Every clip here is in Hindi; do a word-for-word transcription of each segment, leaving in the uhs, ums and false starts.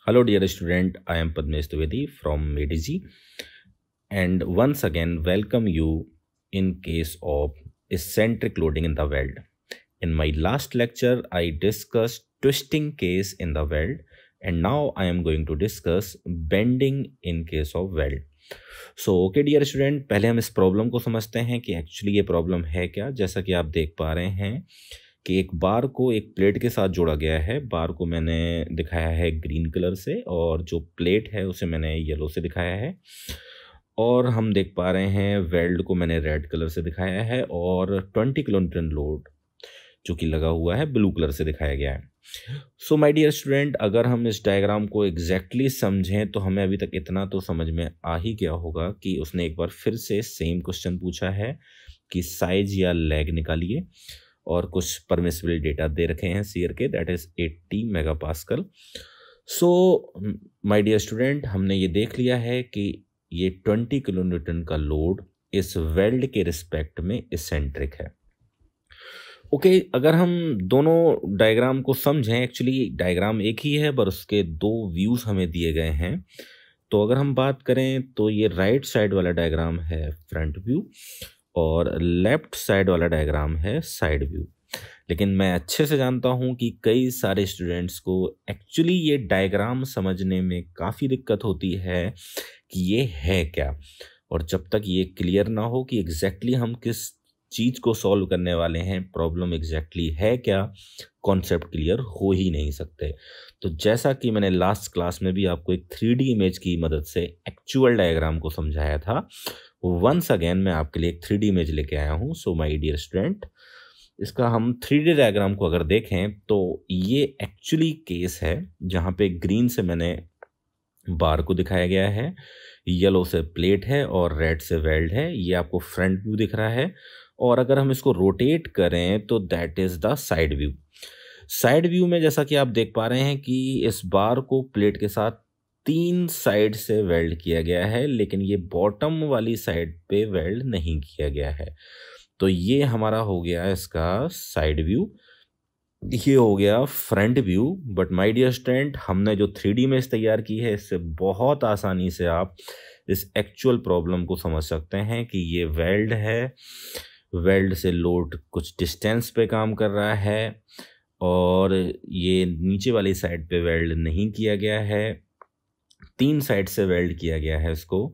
Hello, dear student. I am Padmesh Dwivedi from A D G, and once again welcome you in case of eccentric loading in the weld. In my last lecture, I discussed twisting case in the weld, and now I am going to discuss bending in case of weld. So okay dear student, पहले हम इस प्रॉब्लम को समझते हैं कि एक्चुअली ये प्रॉब्लम है क्या। जैसा कि आप देख पा रहे हैं कि एक बार को एक प्लेट के साथ जोड़ा गया है। बार को मैंने दिखाया है ग्रीन कलर से और जो प्लेट है उसे मैंने येलो से दिखाया है, और हम देख पा रहे हैं वेल्ड को मैंने रेड कलर से दिखाया है, और ट्वेंटी किलो न्यूटन लोड जो कि लगा हुआ है ब्लू कलर से दिखाया गया है। सो माय डियर स्टूडेंट, अगर हम इस डायग्राम को एग्जैक्टली exactly समझें तो हमें अभी तक इतना तो समझ में आ ही गया होगा कि उसने एक बार फिर से सेम क्वेश्चन पूछा है कि साइज या लेग निकालिए, और कुछ परमिसिबल डेटा दे रखे हैं सीयर के, that is eighty mega pascal. So my dear student, हमने ये देख लिया है कि ये ट्वेंटी किलो न्यूटन का लोड इस वेल्ड के रिस्पेक्ट में इसेंट्रिक है। ओके okay, अगर हम दोनों डायग्राम को समझें, एक्चुअली डायग्राम एक ही है पर उसके दो व्यूज़ हमें दिए गए हैं। तो अगर हम बात करें तो ये राइट साइड वाला डायग्राम है फ्रंट व्यू और लेफ्ट साइड वाला डायग्राम है साइड व्यू। लेकिन मैं अच्छे से जानता हूँ कि कई सारे स्टूडेंट्स को एक्चुअली ये डायग्राम समझने में काफ़ी दिक्कत होती है कि ये है क्या, और जब तक ये क्लियर ना हो कि एग्जैक्टली हम किस चीज़ को सॉल्व करने वाले हैं, प्रॉब्लम एग्जैक्टली है क्या, कॉन्सेप्ट क्लियर हो ही नहीं सकते। तो जैसा कि मैंने लास्ट क्लास में भी आपको एक थ्री डी इमेज की मदद से एक्चुअल डायग्राम को समझाया था, वंस अगेन मैं आपके लिए एक थ्री डी इमेज लेके आया हूँ। सो माय डियर स्टूडेंट, इसका हम थ्री डी डायग्राम को अगर देखें तो ये एक्चुअली केस है जहाँ पे ग्रीन से मैंने बार को दिखाया गया है, येलो से प्लेट है और रेड से वेल्ड है। ये आपको फ्रंट व्यू दिख रहा है, और अगर हम इसको रोटेट करें तो that is the side view. Side view में जैसा कि आप देख पा रहे हैं कि इस बार को प्लेट के साथ तीन साइड से वेल्ड किया गया है, लेकिन ये बॉटम वाली साइड पे वेल्ड नहीं किया गया है। तो ये हमारा हो गया इसका साइड व्यू, ये हो गया front view. But my dear student, हमने जो थ्री डी इमेज तैयार की है इससे बहुत आसानी से आप इस एक्चुअल प्रॉब्लम को समझ सकते हैं कि ये वेल्ड है, वेल्ड से लोड कुछ डिस्टेंस पे काम कर रहा है, और ये नीचे वाली साइड पे वेल्ड नहीं किया गया है, तीन साइड से वेल्ड किया गया है इसको।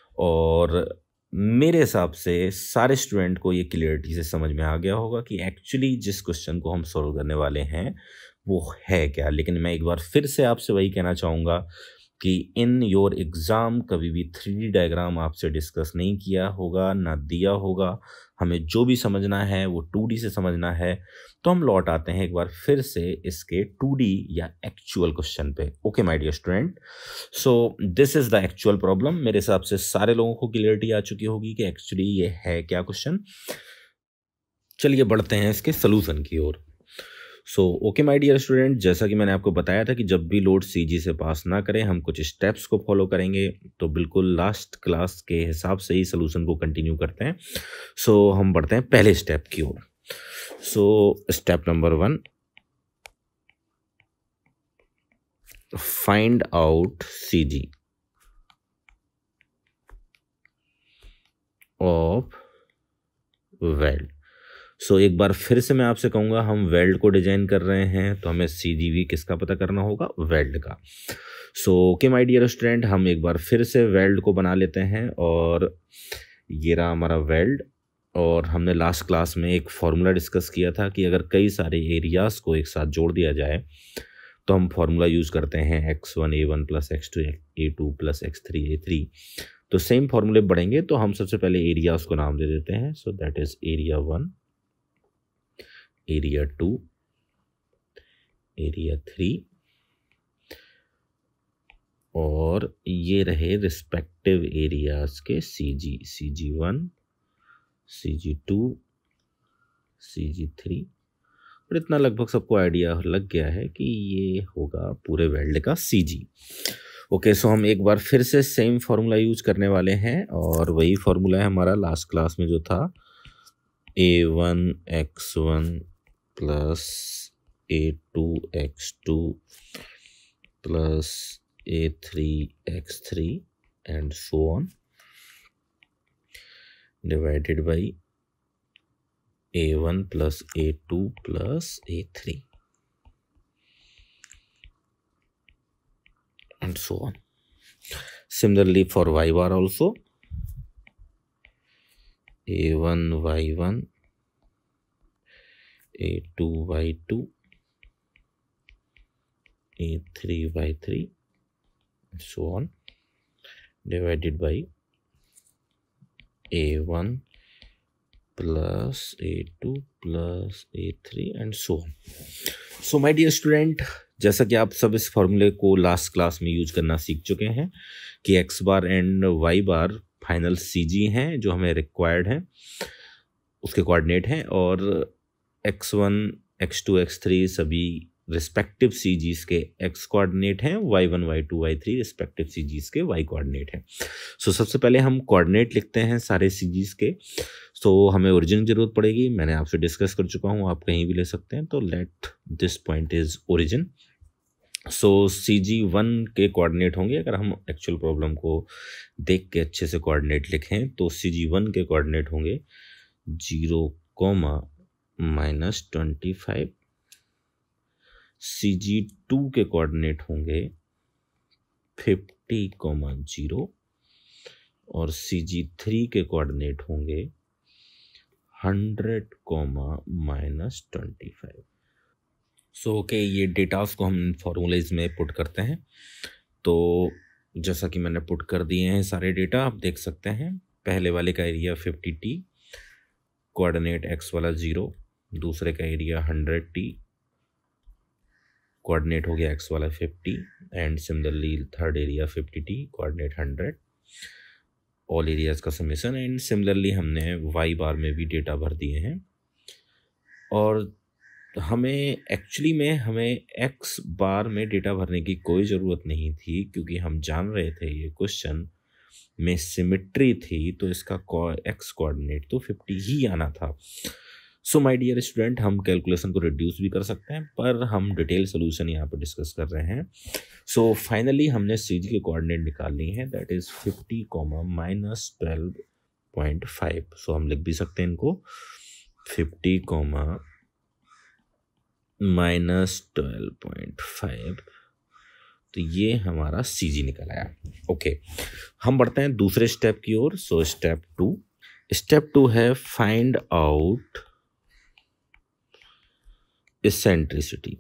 और मेरे हिसाब से सारे स्टूडेंट को ये क्लियरिटी से समझ में आ गया होगा कि एक्चुअली जिस क्वेश्चन को हम सॉल्व करने वाले हैं वो है क्या। लेकिन मैं एक बार फिर से आपसे वही कहना चाहूँगा कि इन योर एग्ज़ाम कभी भी थ्री डी डायग्राम आपसे डिस्कस नहीं किया होगा, ना दिया होगा। हमें जो भी समझना है वो टू डी से समझना है। तो हम लौट आते हैं एक बार फिर से इसके टू डी या एक्चुअल क्वेश्चन पे। Okay my dear student, so this is the actual problem. मेरे हिसाब से सारे लोगों को क्लियरिटी आ चुकी होगी कि एक्चुअली ये है क्या क्वेश्चन। चलिए बढ़ते हैं इसके सोल्यूशन की ओर। So okay my dear student, जैसा कि मैंने आपको बताया था कि जब भी लोड सीजी से पास ना करें हम कुछ स्टेप्स को फॉलो करेंगे, तो बिल्कुल लास्ट क्लास के हिसाब से ही सोल्यूशन को कंटिन्यू करते हैं। सो so, हम बढ़ते हैं पहले स्टेप की ओर। So step number one, find out C G of weld. So so, एक बार फिर से मैं आपसे कहूँगा, हम वेल्ड को डिजाइन कर रहे हैं तो हमें सी जी वी किसका पता करना होगा, वेल्ड का। So okay my dear student, हम एक बार फिर से वेल्ड को बना लेते हैं, और ये रहा हमारा वेल्ड। और हमने लास्ट क्लास में एक फॉर्मूला डिस्कस किया था कि अगर कई सारे एरियाज़ को एक साथ जोड़ दिया जाए तो हम फॉर्मूला यूज़ करते हैं X one A one plus X two A two plus X three A three. तो सेम फॉर्मूले बढ़ेंगे, तो हम सबसे पहले एरियाज़ को नाम दे देते हैं। So that is area one, area two, area three, और ये रहे रिस्पेक्टिव एरियाज के C G, C G one, C G two, C G three. और इतना लगभग सबको आइडिया लग गया है कि ये होगा पूरे वेल्ड का सी जी। ओके, सो हम एक बार फिर से सेम फार्मूला यूज करने वाले हैं, और वही फार्मूला है हमारा लास्ट क्लास में जो था, A one X one plus A two X two plus a three x three and so on, divided by a one plus a two plus a three and so on. Similarly for y bar also, a one y one, a two y two, a three y three and so on, divided by a one plus a two plus a three and so on. So my dear student, जैसा कि आप सब इस फॉर्मूले को लास्ट क्लास में यूज करना सीख चुके हैं कि X bar and Y bar final C G हैं जो हमें रिक्वायर्ड हैं, उसके कोऑर्डिनेट हैं, और X one X two X three सभी रिस्पेक्टिव सी जीज के एक्स कोऑर्डिनेट हैं, Y one Y two Y three respective C Gs के वाई कोऑर्डिनेट हैं. सो so, सबसे पहले हम कोऑर्डिनेट लिखते हैं सारे सी जीज के. सो so, हमें ओरिजिन की जरूरत पड़ेगी, मैंने आपसे डिस्कस कर चुका हूँ, आप कहीं भी ले सकते हैं. तो let this point is origin. So C G one के कोऑर्डिनेट होंगे, अगर हम एक्चुअल प्रॉब्लम को देख के अच्छे से कोऑर्डिनेट लिखें तो सी जी वन के कोऑर्डिनेट होंगे zero comma minus twenty five. C G two के कोऑर्डिनेट होंगे फिफ्टी कोमा जीरो और सी जी थ्री के कोऑर्डिनेट होंगे hundred comma minus twenty five. So okay, ये डेटास को हम फॉर्मूलेज में पुट करते हैं. तो जैसा कि मैंने पुट कर दिए हैं सारे डेटा, आप देख सकते हैं. पहले वाले का area fifty T, coordinate X वाला ज़ीरो. दूसरे का एरिया हंड्रेड टी, कोऑर्डिनेट हो गया एक्स वाला fifty. And similarly third area fifty T, coordinate hundred. All areas का समेशन. एंड सिमिलरली हमने वाई बार में भी डेटा भर दिए हैं. और हमें एक्चुअली में हमें एक्स बार में डेटा भरने की कोई ज़रूरत नहीं थी, क्योंकि हम जान रहे थे ये क्वेश्चन में सिमेट्री थी, तो इसका एक्स कोऑर्डिनेट तो फिफ्टी ही आना था. सो माय डियर स्टूडेंट, हम कैलकुलेशन को रिड्यूस भी कर सकते हैं, पर हम डिटेल सोल्यूशन यहाँ पे डिस्कस कर रहे हैं. सो so, फाइनली हमने सी जी के कोऑर्डिनेट निकाल लिए हैं, that is fifty comma minus twelve point five. So हम लिख भी सकते हैं इनको fifty comma minus twelve point five. तो ये हमारा सी जी निकल आया. ओके, हम बढ़ते हैं दूसरे स्टेप की ओर. So step two. Step two है find out eccentricity.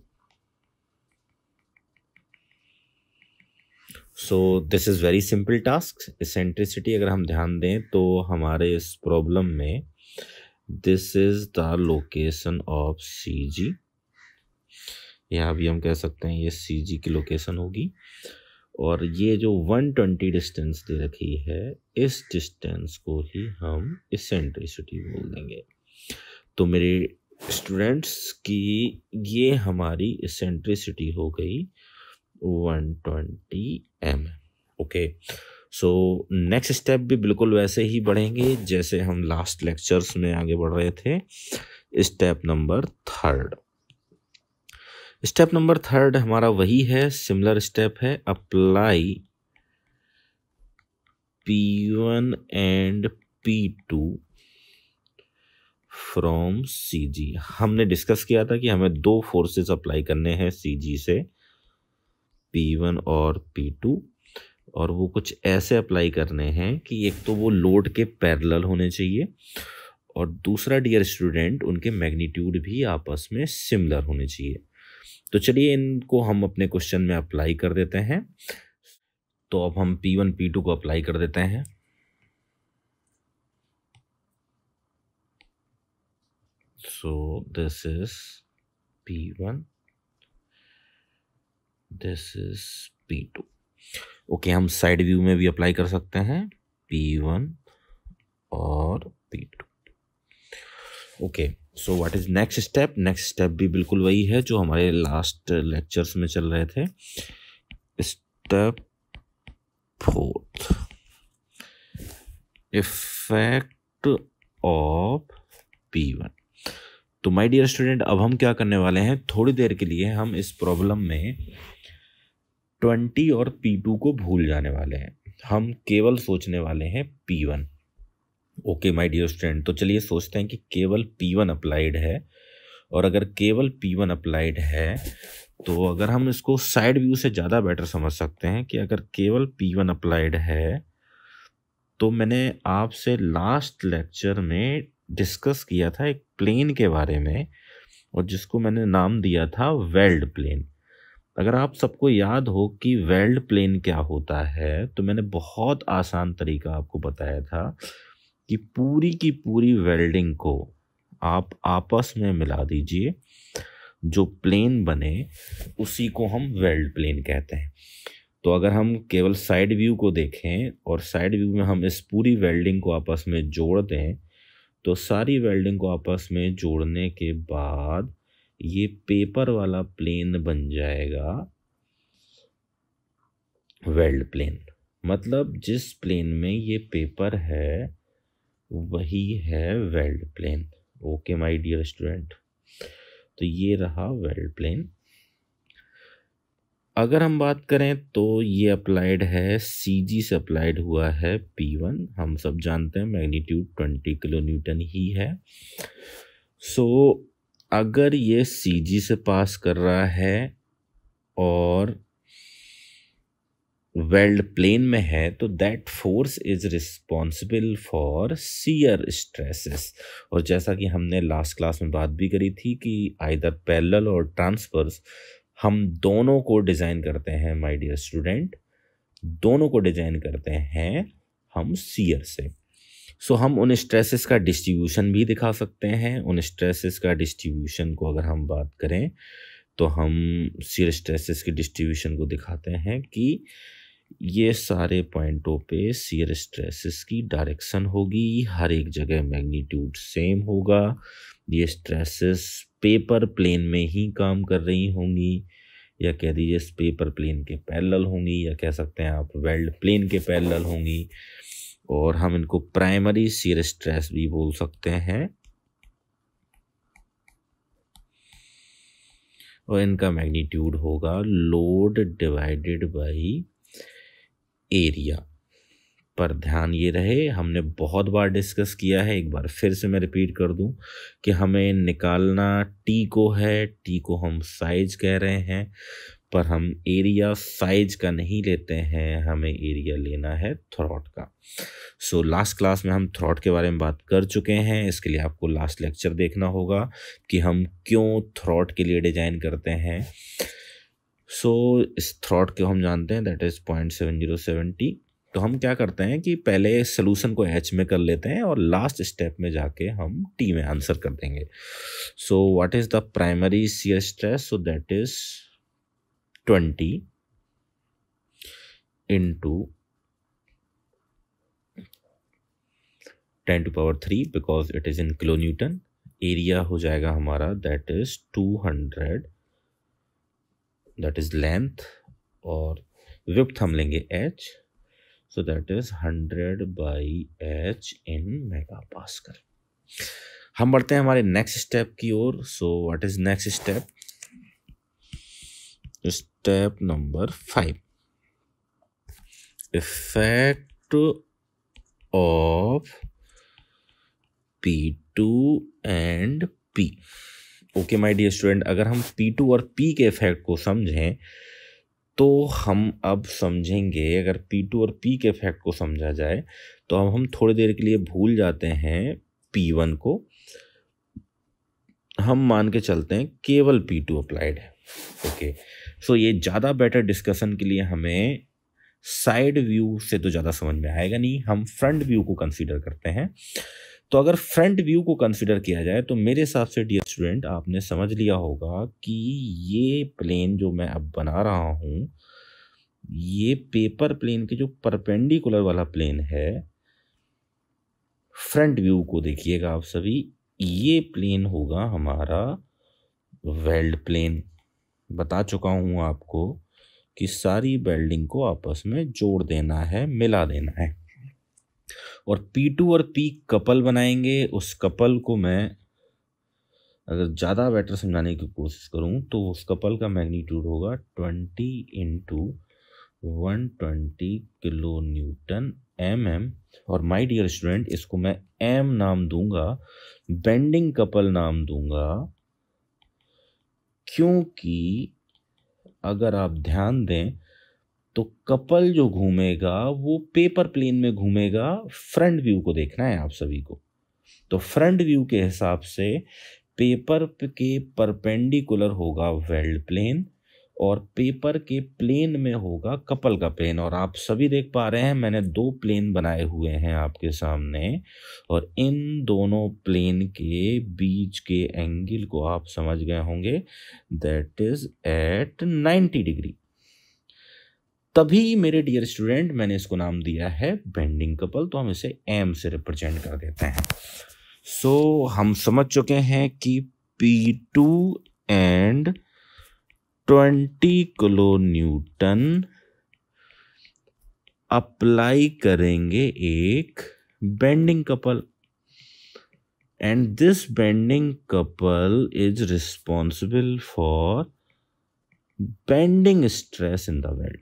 So this is very simple task. Eccentricity अगर हम ध्यान दें तो हमारे इस प्रॉब्लम में this is the location of C G. यहाँ भी हम कह सकते हैं ये सी जी की लोकेशन होगी, और ये जो वन ट्वेंटी डिस्टेंस दे रखी है, इस डिस्टेंस को ही हम इसेंट्रिसिटी बोल देंगे. तो मेरे स्टूडेंट्स की ये हमारी इसेंट्रिसिटी हो गई one twenty M. Okay, so next step भी बिल्कुल वैसे ही बढ़ेंगे जैसे हम लास्ट लेक्चर्स में आगे बढ़ रहे थे. Step number third. Step number third हमारा वही है, सिमिलर स्टेप है. Apply P one and P two from C G. हमने डिस्कस किया था कि हमें दो फोर्सेस अप्लाई करने हैं सी जी से, पी वन और पी टू, और वो कुछ ऐसे अप्लाई करने हैं कि एक तो वो लोड के पैरेलल होने चाहिए, और दूसरा डियर स्टूडेंट उनके मैग्नीट्यूड भी आपस में सिमिलर होने चाहिए. तो चलिए इनको हम अपने क्वेश्चन में अप्लाई कर देते हैं. तो अब हम पी वन पी टू को अप्लाई कर देते हैं. So this is P one, this is P two. Okay, हम साइड व्यू में भी अप्लाई कर सकते हैं पी वन और P two. Okay, so what is next step. Next step भी बिल्कुल वही है जो हमारे लास्ट लेक्चर्स में चल रहे थे. Step fourth, effect of P one. तो माय डियर स्टूडेंट, अब हम क्या करने वाले हैं, थोड़ी देर के लिए हम इस प्रॉब्लम में ट्वेंटी और पी टू को भूल जाने वाले हैं, हम केवल सोचने वाले हैं P one. Okay my dear student, तो चलिए सोचते हैं कि केवल पी वन अप्लाइड है, और अगर केवल पी वन अप्लाइड है तो अगर हम इसको साइड व्यू से ज़्यादा बेटर समझ सकते हैं कि अगर केवल पी वन अप्लाइड है, तो मैंने आपसे लास्ट लेक्चर में डिस्कस किया था एक प्लेन के बारे में, और जिसको मैंने नाम दिया था वेल्ड प्लेन। अगर आप सबको याद हो कि वेल्ड प्लेन क्या होता है, तो मैंने बहुत आसान तरीका आपको बताया था कि पूरी की पूरी वेल्डिंग को आप आपस में मिला दीजिए, जो प्लेन बने उसी को हम वेल्ड प्लेन कहते हैं। तो अगर हम केवल साइड व्यू को देखें और साइड व्यू में हम इस पूरी वेल्डिंग को आपस में जोड़ दें, तो सारी वेल्डिंग को आपस में जोड़ने के बाद ये पेपर वाला प्लेन बन जाएगा वेल्ड प्लेन। मतलब जिस प्लेन में ये पेपर है वही है weld plane. Okay my dear student, तो ये रहा वेल्ड प्लेन। अगर हम बात करें तो ये अप्लाइड है, सीजी से अप्लाइड हुआ है पी वन। हम सब जानते हैं मैग्नीट्यूड ट्वेंटी किलो न्यूटन ही है। सो so, अगर ये सीजी से पास कर रहा है और वेल्ड प्लेन में है, तो that force is responsible for shear stresses. और जैसा कि हमने लास्ट क्लास में बात भी करी थी कि आइदर पैरेलल और ट्रांसवर्स, हम दोनों को डिज़ाइन करते हैं माय डियर स्टूडेंट, दोनों को डिज़ाइन करते हैं हम शियर से। सो so, हम उन स्ट्रेसेस का डिस्ट्रीब्यूशन भी दिखा सकते हैं। उन स्ट्रेसेस का डिस्ट्रीब्यूशन को अगर हम बात करें तो हम शियर स्ट्रेसेस के डिस्ट्रीब्यूशन को दिखाते हैं कि ये सारे पॉइंटों पे शियर स्ट्रेसेस की डायरेक्शन होगी, हर एक जगह मैग्नीट्यूड सेम होगा। ये स्ट्रेसेस पेपर प्लेन में ही काम कर रही होंगी, या कह दीजिए पेपर प्लेन के पैरेलल होंगी, या कह सकते हैं आप वेल्ड प्लेन के पैरेलल होंगी। और हम इनको प्राइमरी शियर स्ट्रेस भी बोल सकते हैं, और इनका मैग्नीट्यूड होगा लोड डिवाइडेड बाई एरिया। पर ध्यान ये रहे, हमने बहुत बार डिस्कस किया है, एक बार फिर से मैं रिपीट कर दूं कि हमें निकालना टी को है, टी को हम साइज कह रहे हैं, पर हम एरिया साइज का नहीं लेते हैं, हमें एरिया लेना है थ्रॉट का। सो लास्ट क्लास में हम थ्रॉट के बारे में बात कर चुके हैं। इसके लिए आपको लास्ट लेक्चर देखना होगा कि हम क्यों थ्रॉट के लिए डिजाइन करते हैं। सो so, इस थ्रॉट को हम जानते हैं that is point seven zero seventy. तो हम क्या करते हैं कि पहले सोल्यूशन को एच में कर लेते हैं और लास्ट स्टेप में जाके हम टी में आंसर कर देंगे। So what is the primary shear stress? So that is twenty into ten to power three because it is in kilo newton. Area हो जाएगा हमारा that is two hundred, that is length, और विड्थ हम लेंगे h, so that is hundred by H in mega pascal. हम बढ़ते हैं हमारे नेक्स्ट स्टेप की ओर। So what is next step? Step number five, effect of P two and P। Okay my dear student, अगर हम पी टू और P के इफेक्ट को समझें तो हम अब समझेंगे, अगर पी टू और P के इफेक्ट को समझा जाए तो अब हम थोड़ी देर के लिए भूल जाते हैं पी वन को, हम मान के चलते हैं केवल पी टू अप्लाइड है। ओके, सो ये ज़्यादा बेटर डिस्कशन के लिए हमें साइड व्यू से तो ज़्यादा समझ में आएगा नहीं, हम फ्रंट व्यू को कंसीडर करते हैं। तो अगर फ्रंट व्यू को कंसीडर किया जाए तो मेरे हिसाब से डियर स्टूडेंट आपने समझ लिया होगा कि ये प्लेन जो मैं अब बना रहा हूँ, ये पेपर प्लेन के जो परपेंडिकुलर वाला प्लेन है, फ्रंट व्यू को देखिएगा आप सभी, ये प्लेन होगा हमारा वेल्ड प्लेन। बता चुका हूँ आपको कि सारी वेल्डिंग को आपस में जोड़ देना है, मिला देना है। और पी टू और P कपल बनाएंगे, उस कपल को मैं अगर ज़्यादा बेटर समझाने की कोशिश करूं तो उस कपल का मैग्नीट्यूड होगा twenty into one twenty kilo newton M M. और माय डियर स्टूडेंट, इसको मैं एम नाम दूंगा, बेंडिंग कपल नाम दूंगा, क्योंकि अगर आप ध्यान दें तो कपल जो घूमेगा वो पेपर प्लेन में घूमेगा। फ्रंट व्यू को देखना है आप सभी को, तो फ्रंट व्यू के हिसाब से पेपर के परपेंडिकुलर होगा वेल्ड प्लेन और पेपर के प्लेन में होगा कपल का प्लेन। और आप सभी देख पा रहे हैं मैंने दो प्लेन बनाए हुए हैं आपके सामने, और इन दोनों प्लेन के बीच के एंगल को आप समझ गए होंगे, that is at ninety degree. तभी मेरे डियर स्टूडेंट मैंने इसको नाम दिया है बेंडिंग कपल, तो हम इसे एम से रिप्रेजेंट कर देते हैं। सो so, हम समझ चुके हैं कि P two and twenty kilo newton apply करेंगे एक bending couple, and this bending couple is responsible for bending stress in the weld.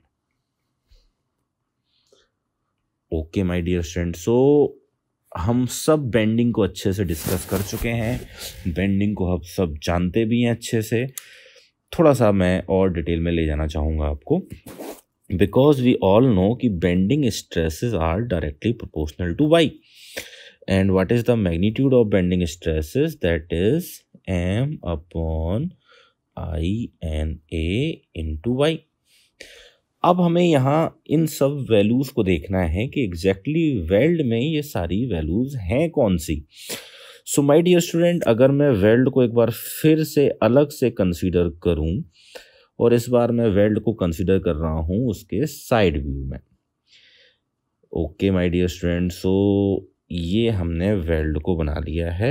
Okay my dear student, so हम सब बेंडिंग को अच्छे से डिस्कस कर चुके हैं, बेंडिंग को हम सब जानते भी हैं अच्छे से। थोड़ा सा मैं और डिटेल में ले जाना चाहूँगा आपको, बिकॉज वी ऑल नो कि bending stresses are directly proportional to Y, and what is the magnitude of bending stresses, that is M upon I N A into Y. अब हमें यहाँ इन सब वैल्यूज को देखना है कि एग्जैक्टली वेल्ड में ये सारी वैल्यूज हैं कौन सी। सो माय डियर स्टूडेंट, अगर मैं वेल्ड को एक बार फिर से अलग से कंसीडर करूं, और इस बार मैं वेल्ड को कंसीडर कर रहा हूं उसके साइड व्यू में। Okay my dear student, so ये हमने वेल्ड को बना लिया है,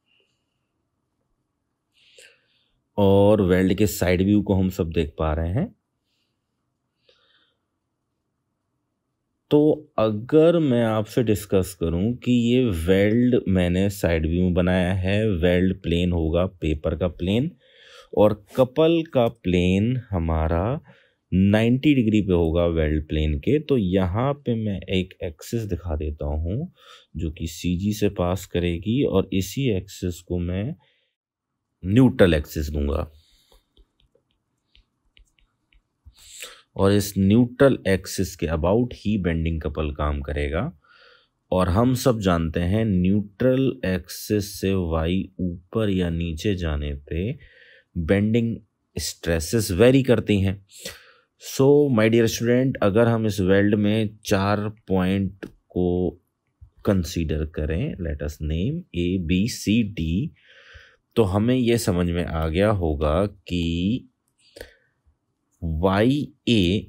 और वेल्ड के साइड व्यू को हम सब देख पा रहे हैं। तो अगर मैं आपसे डिस्कस करूं कि ये वेल्ड मैंने साइड व्यू में बनाया है, वेल्ड प्लेन होगा पेपर का प्लेन, और कपल का प्लेन हमारा नाइंटी डिग्री पे होगा वेल्ड प्लेन के, तो यहाँ पे मैं एक एक्सिस दिखा देता हूँ जो कि सीजी से पास करेगी, और इसी एक्सिस को मैं न्यूट्रल एक्सिस दूंगा, और इस न्यूट्रल एक्सिस के अबाउट ही बेंडिंग कपल काम करेगा। और हम सब जानते हैं न्यूट्रल एक्सिस से वाई ऊपर या नीचे जाने पे बेंडिंग स्ट्रेसेस वेरी करती हैं। सो माय डियर स्टूडेंट, अगर हम इस वेल्ड में चार पॉइंट को कंसीडर करें, let us name A B C D, तो हमें यह समझ में आ गया होगा कि वाई ए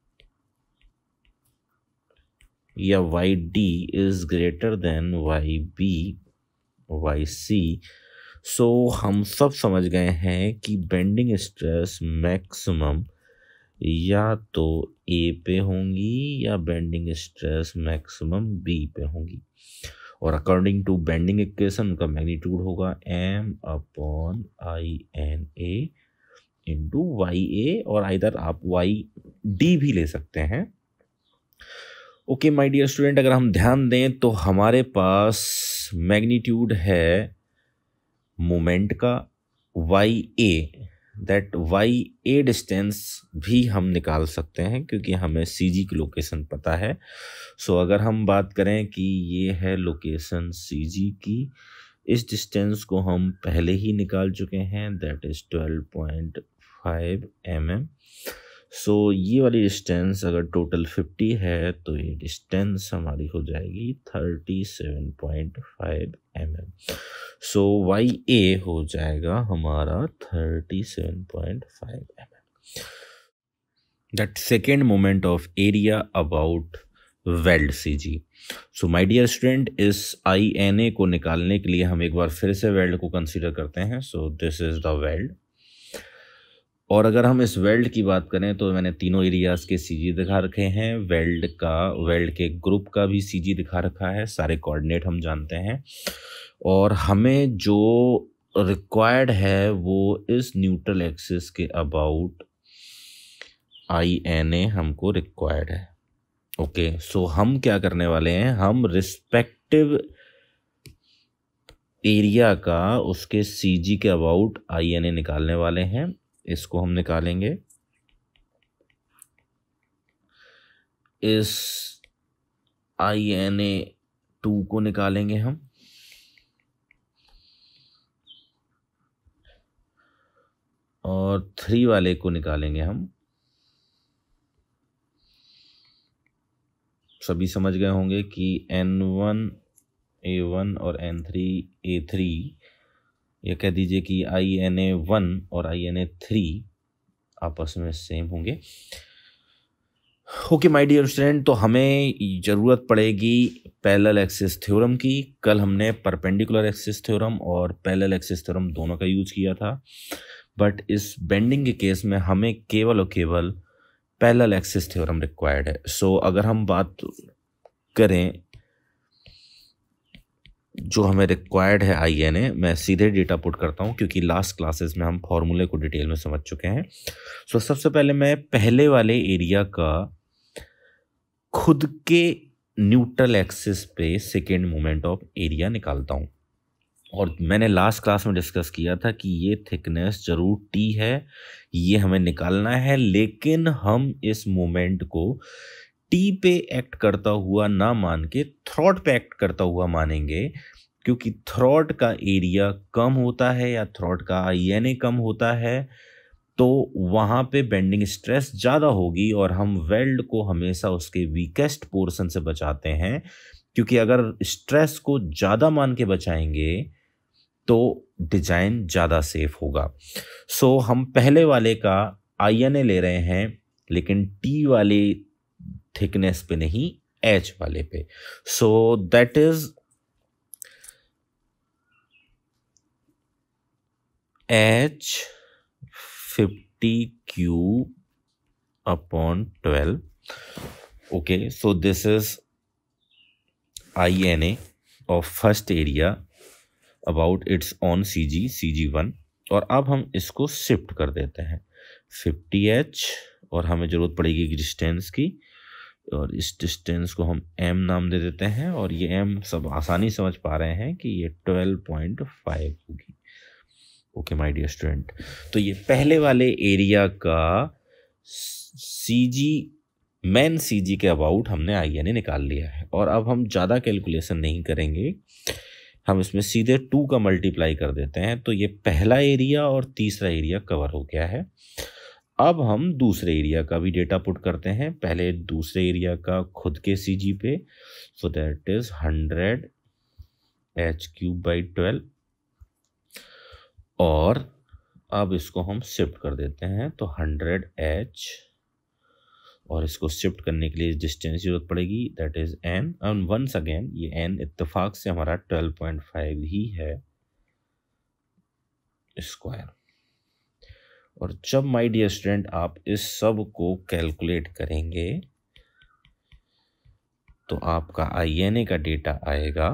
या Y D is greater than Y B Y C. So हम सब समझ गए हैं कि बेंडिंग स्ट्रेस मैक्सिमम या तो ए पे होंगी या बेंडिंग स्ट्रेस मैक्सिमम बी पे होंगी, और अकॉर्डिंग टू बेंडिंग इक्वेशन उनका मैग्नीट्यूड होगा M upon I N A into Y A, और इधर आप वाई डी भी ले सकते हैं। ओके माय डियर स्टूडेंट, अगर हम ध्यान दें तो हमारे पास मैग्नीट्यूड है मोमेंट का Y A, that Y A distance भी हम निकाल सकते हैं क्योंकि हमें सी जी की लोकेशन पता है। सो so, अगर हम बात करें कि ये है लोकेशन सी जी की, इस डिस्टेंस को हम पहले ही निकाल चुके हैं, that is twelve point five M M. So ये वाली डिस्टेंस अगर टोटल फिफ्टी है तो ये डिस्टेंस हमारी हो जाएगी thirty seven point five M M. So Y A हो जाएगा हमारा thirty seven point five M M. That second moment of area about weld C G. So my dear student, इस आई एन ए को निकालने के लिए हम एक बार फिर से वेल्ड को कंसीडर करते हैं। So this is the weld, और अगर हम इस वेल्ड की बात करें तो मैंने तीनों एरियाज के सीजी दिखा रखे हैं, वेल्ड का वेल्ड के ग्रुप का भी सीजी दिखा रखा है, सारे कोऑर्डिनेट हम जानते हैं, और हमें जो रिक्वायर्ड है वो इस न्यूट्रल एक्सिस के अबाउट आई एन ए हमको रिक्वायर्ड है। ओके, सो हम क्या करने वाले हैं, हम रिस्पेक्टिव एरिया का उसके सी जी के अबाउट आई एन ए निकालने वाले हैं। इसको हम निकालेंगे, इस आई एन ए टू को निकालेंगे हम, और थ्री वाले को निकालेंगे हम। सभी समझ गए होंगे कि एन वन ए वन और एन थ्री ए थ्री, ये कह दीजिए कि आई एन ए वन और आई एन ए थ्री आपस में सेम होंगे। ओके माय डियर स्टूडेंट, तो हमें ज़रूरत पड़ेगी पैरेलल एक्सिस थ्योरम की। कल हमने परपेंडिकुलर एक्सिस थ्योरम और पैरेलल एक्सिस थ्योरम दोनों का यूज किया था, बट इस बेंडिंग के केस में हमें केवल और केवल पैरेलल एक्सिस थ्योरम रिक्वायर्ड है। सो so, अगर हम बात करें जो हमें रिक्वायर्ड है आई एन ए, मैं सीधे डेटा पुट करता हूं क्योंकि लास्ट क्लासेस में हम फॉर्मूले को डिटेल में समझ चुके हैं। सो so, सबसे पहले मैं पहले वाले एरिया का खुद के न्यूट्रल एक्सिस पे सेकेंड मोमेंट ऑफ एरिया निकालता हूं। और मैंने लास्ट क्लास में डिस्कस किया था कि ये थिकनेस जरूर टी है, ये हमें निकालना है, लेकिन हम इस मोमेंट को टी पे एक्ट करता हुआ ना मान के थ्रॉट पे एक्ट करता हुआ मानेंगे, क्योंकि थ्रॉट का एरिया कम होता है या थ्रॉट का आई एन ए कम होता है तो वहाँ पे बेंडिंग स्ट्रेस ज़्यादा होगी, और हम वेल्ड को हमेशा उसके वीकेस्ट पोर्शन से बचाते हैं, क्योंकि अगर स्ट्रेस को ज़्यादा मान के बचाएंगे तो डिजाइन ज़्यादा सेफ होगा। सो so, हम पहले वाले का आई एन ए ले रहे हैं, लेकिन टी वाले थिकनेस पे नहीं, एच वाले पे। So that is H fifty Q upon twelve. Okay, so this is I N A of first area about its on C G C G one. और अब हम इसको शिफ्ट कर देते हैं फिफ्टी एच, और हमें ज़रूरत पड़ेगी डिस्टेंस की, और इस डिस्टेंस को हम m नाम दे देते हैं, और ये m सब आसानी समझ पा रहे हैं कि ये ट्वेल्व पॉइंट फाइव होगी। ओके माय डियर स्टूडेंट, तो ये पहले वाले एरिया का सी जी मेन सी जी के अबाउट हमने आई एन ए निकाल लिया है। और अब हम ज़्यादा कैलकुलेशन नहीं करेंगे, हम इसमें सीधे टू का मल्टीप्लाई कर देते हैं, तो ये पहला एरिया और तीसरा एरिया कवर हो गया है। अब हम दूसरे एरिया का भी डेटा पुट करते हैं, पहले दूसरे एरिया का खुद के सी जी पे। So that is hundred H cube by twelve, और अब इसको हम शिफ्ट कर देते हैं, तो हंड्रेड एच, और इसको शिफ्ट करने के लिए डिस्टेंस की जरूरत पड़ेगी, that is N. And once again ये एन इत्तेफाक से हमारा ट्वेल्व पॉइंट फाइव ही है स्क्वायर। और जब माय डियर स्टूडेंट आप इस सब को कैलकुलेट करेंगे तो आपका आई एन ए का डेटा आएगा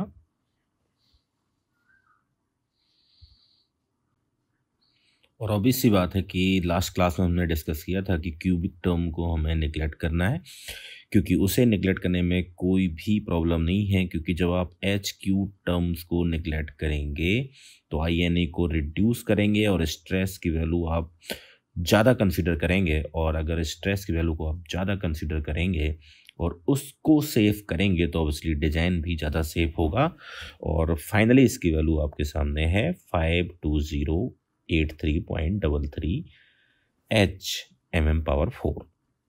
और ऑब्वियस सी बात है कि लास्ट क्लास में हमने डिस्कस किया था कि क्यूबिक टर्म को हमें निगलेक्ट करना है, क्योंकि उसे निगलेक्ट करने में कोई भी प्रॉब्लम नहीं है, क्योंकि जब आप एच क्यू टर्म्स को निगलेक्ट करेंगे तो आई एन ए को रिड्यूस करेंगे और स्ट्रेस की वैल्यू आप ज़्यादा कंसीडर करेंगे, और अगर स्ट्रेस की वैल्यू को आप ज़्यादा कंसीडर करेंगे और उसको सेव करेंगे तो ऑब्वियसली डिजाइन भी ज़्यादा सेफ होगा। और फाइनली इसकी वैल्यू आपके सामने है five two zero eight three point double three H M M power four.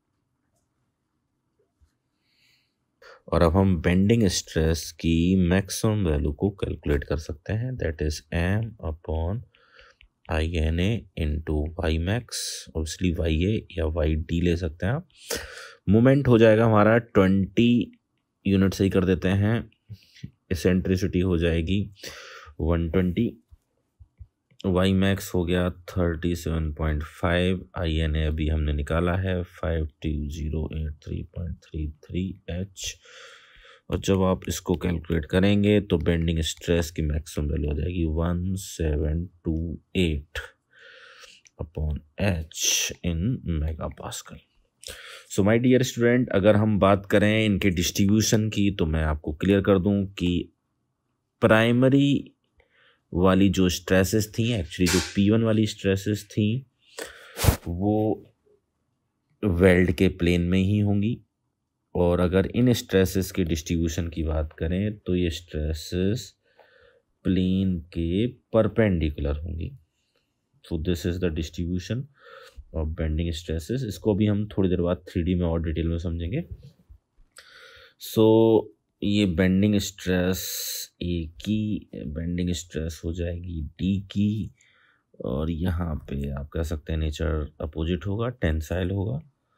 और अब हम बेंडिंग स्ट्रेस की मैक्सिमम वैल्यू को कैलकुलेट कर सकते हैं, that is M upon I N A into Y max. Obviously Y A या वाई डी ले सकते हैं आप। मोमेंट हो जाएगा हमारा ट्वेंटी यूनिट से ही कर देते हैं, एसेंट्रिसिटी हो जाएगी वन ट्वेंटी, वाई मैक्स हो गया thirty seven point five, I N A अभी हमने निकाला है five two zero eight three point three three H. और जब आप इसको कैलकुलेट करेंगे तो बेंडिंग स्ट्रेस की मैक्सिमम वैल्यू हो जाएगी one seven two eight upon H in mega pascal. So my dear student, अगर हम बात करें इनके डिस्ट्रीब्यूशन की तो मैं आपको क्लियर कर दूं कि प्राइमरी वाली जो स्ट्रेसेस थी, एक्चुअली जो पी वन वाली स्ट्रेसेस थी वो वेल्ड के प्लेन में ही होंगी, और अगर इन स्ट्रेसेस के डिस्ट्रीब्यूशन की बात करें तो ये स्ट्रेसेस प्लेन के परपेंडिकुलर होंगी। So this is the distribution of bending stresses. इसको भी हम थोड़ी देर बाद थ्री डी में और डिटेल में समझेंगे। सो so, ये बेंडिंग स्ट्रेस ए की बेंडिंग स्ट्रेस हो जाएगी डी की, और यहाँ पे आप कह सकते हैं नेचर अपोजिट होगा, टेंसाइल होगा।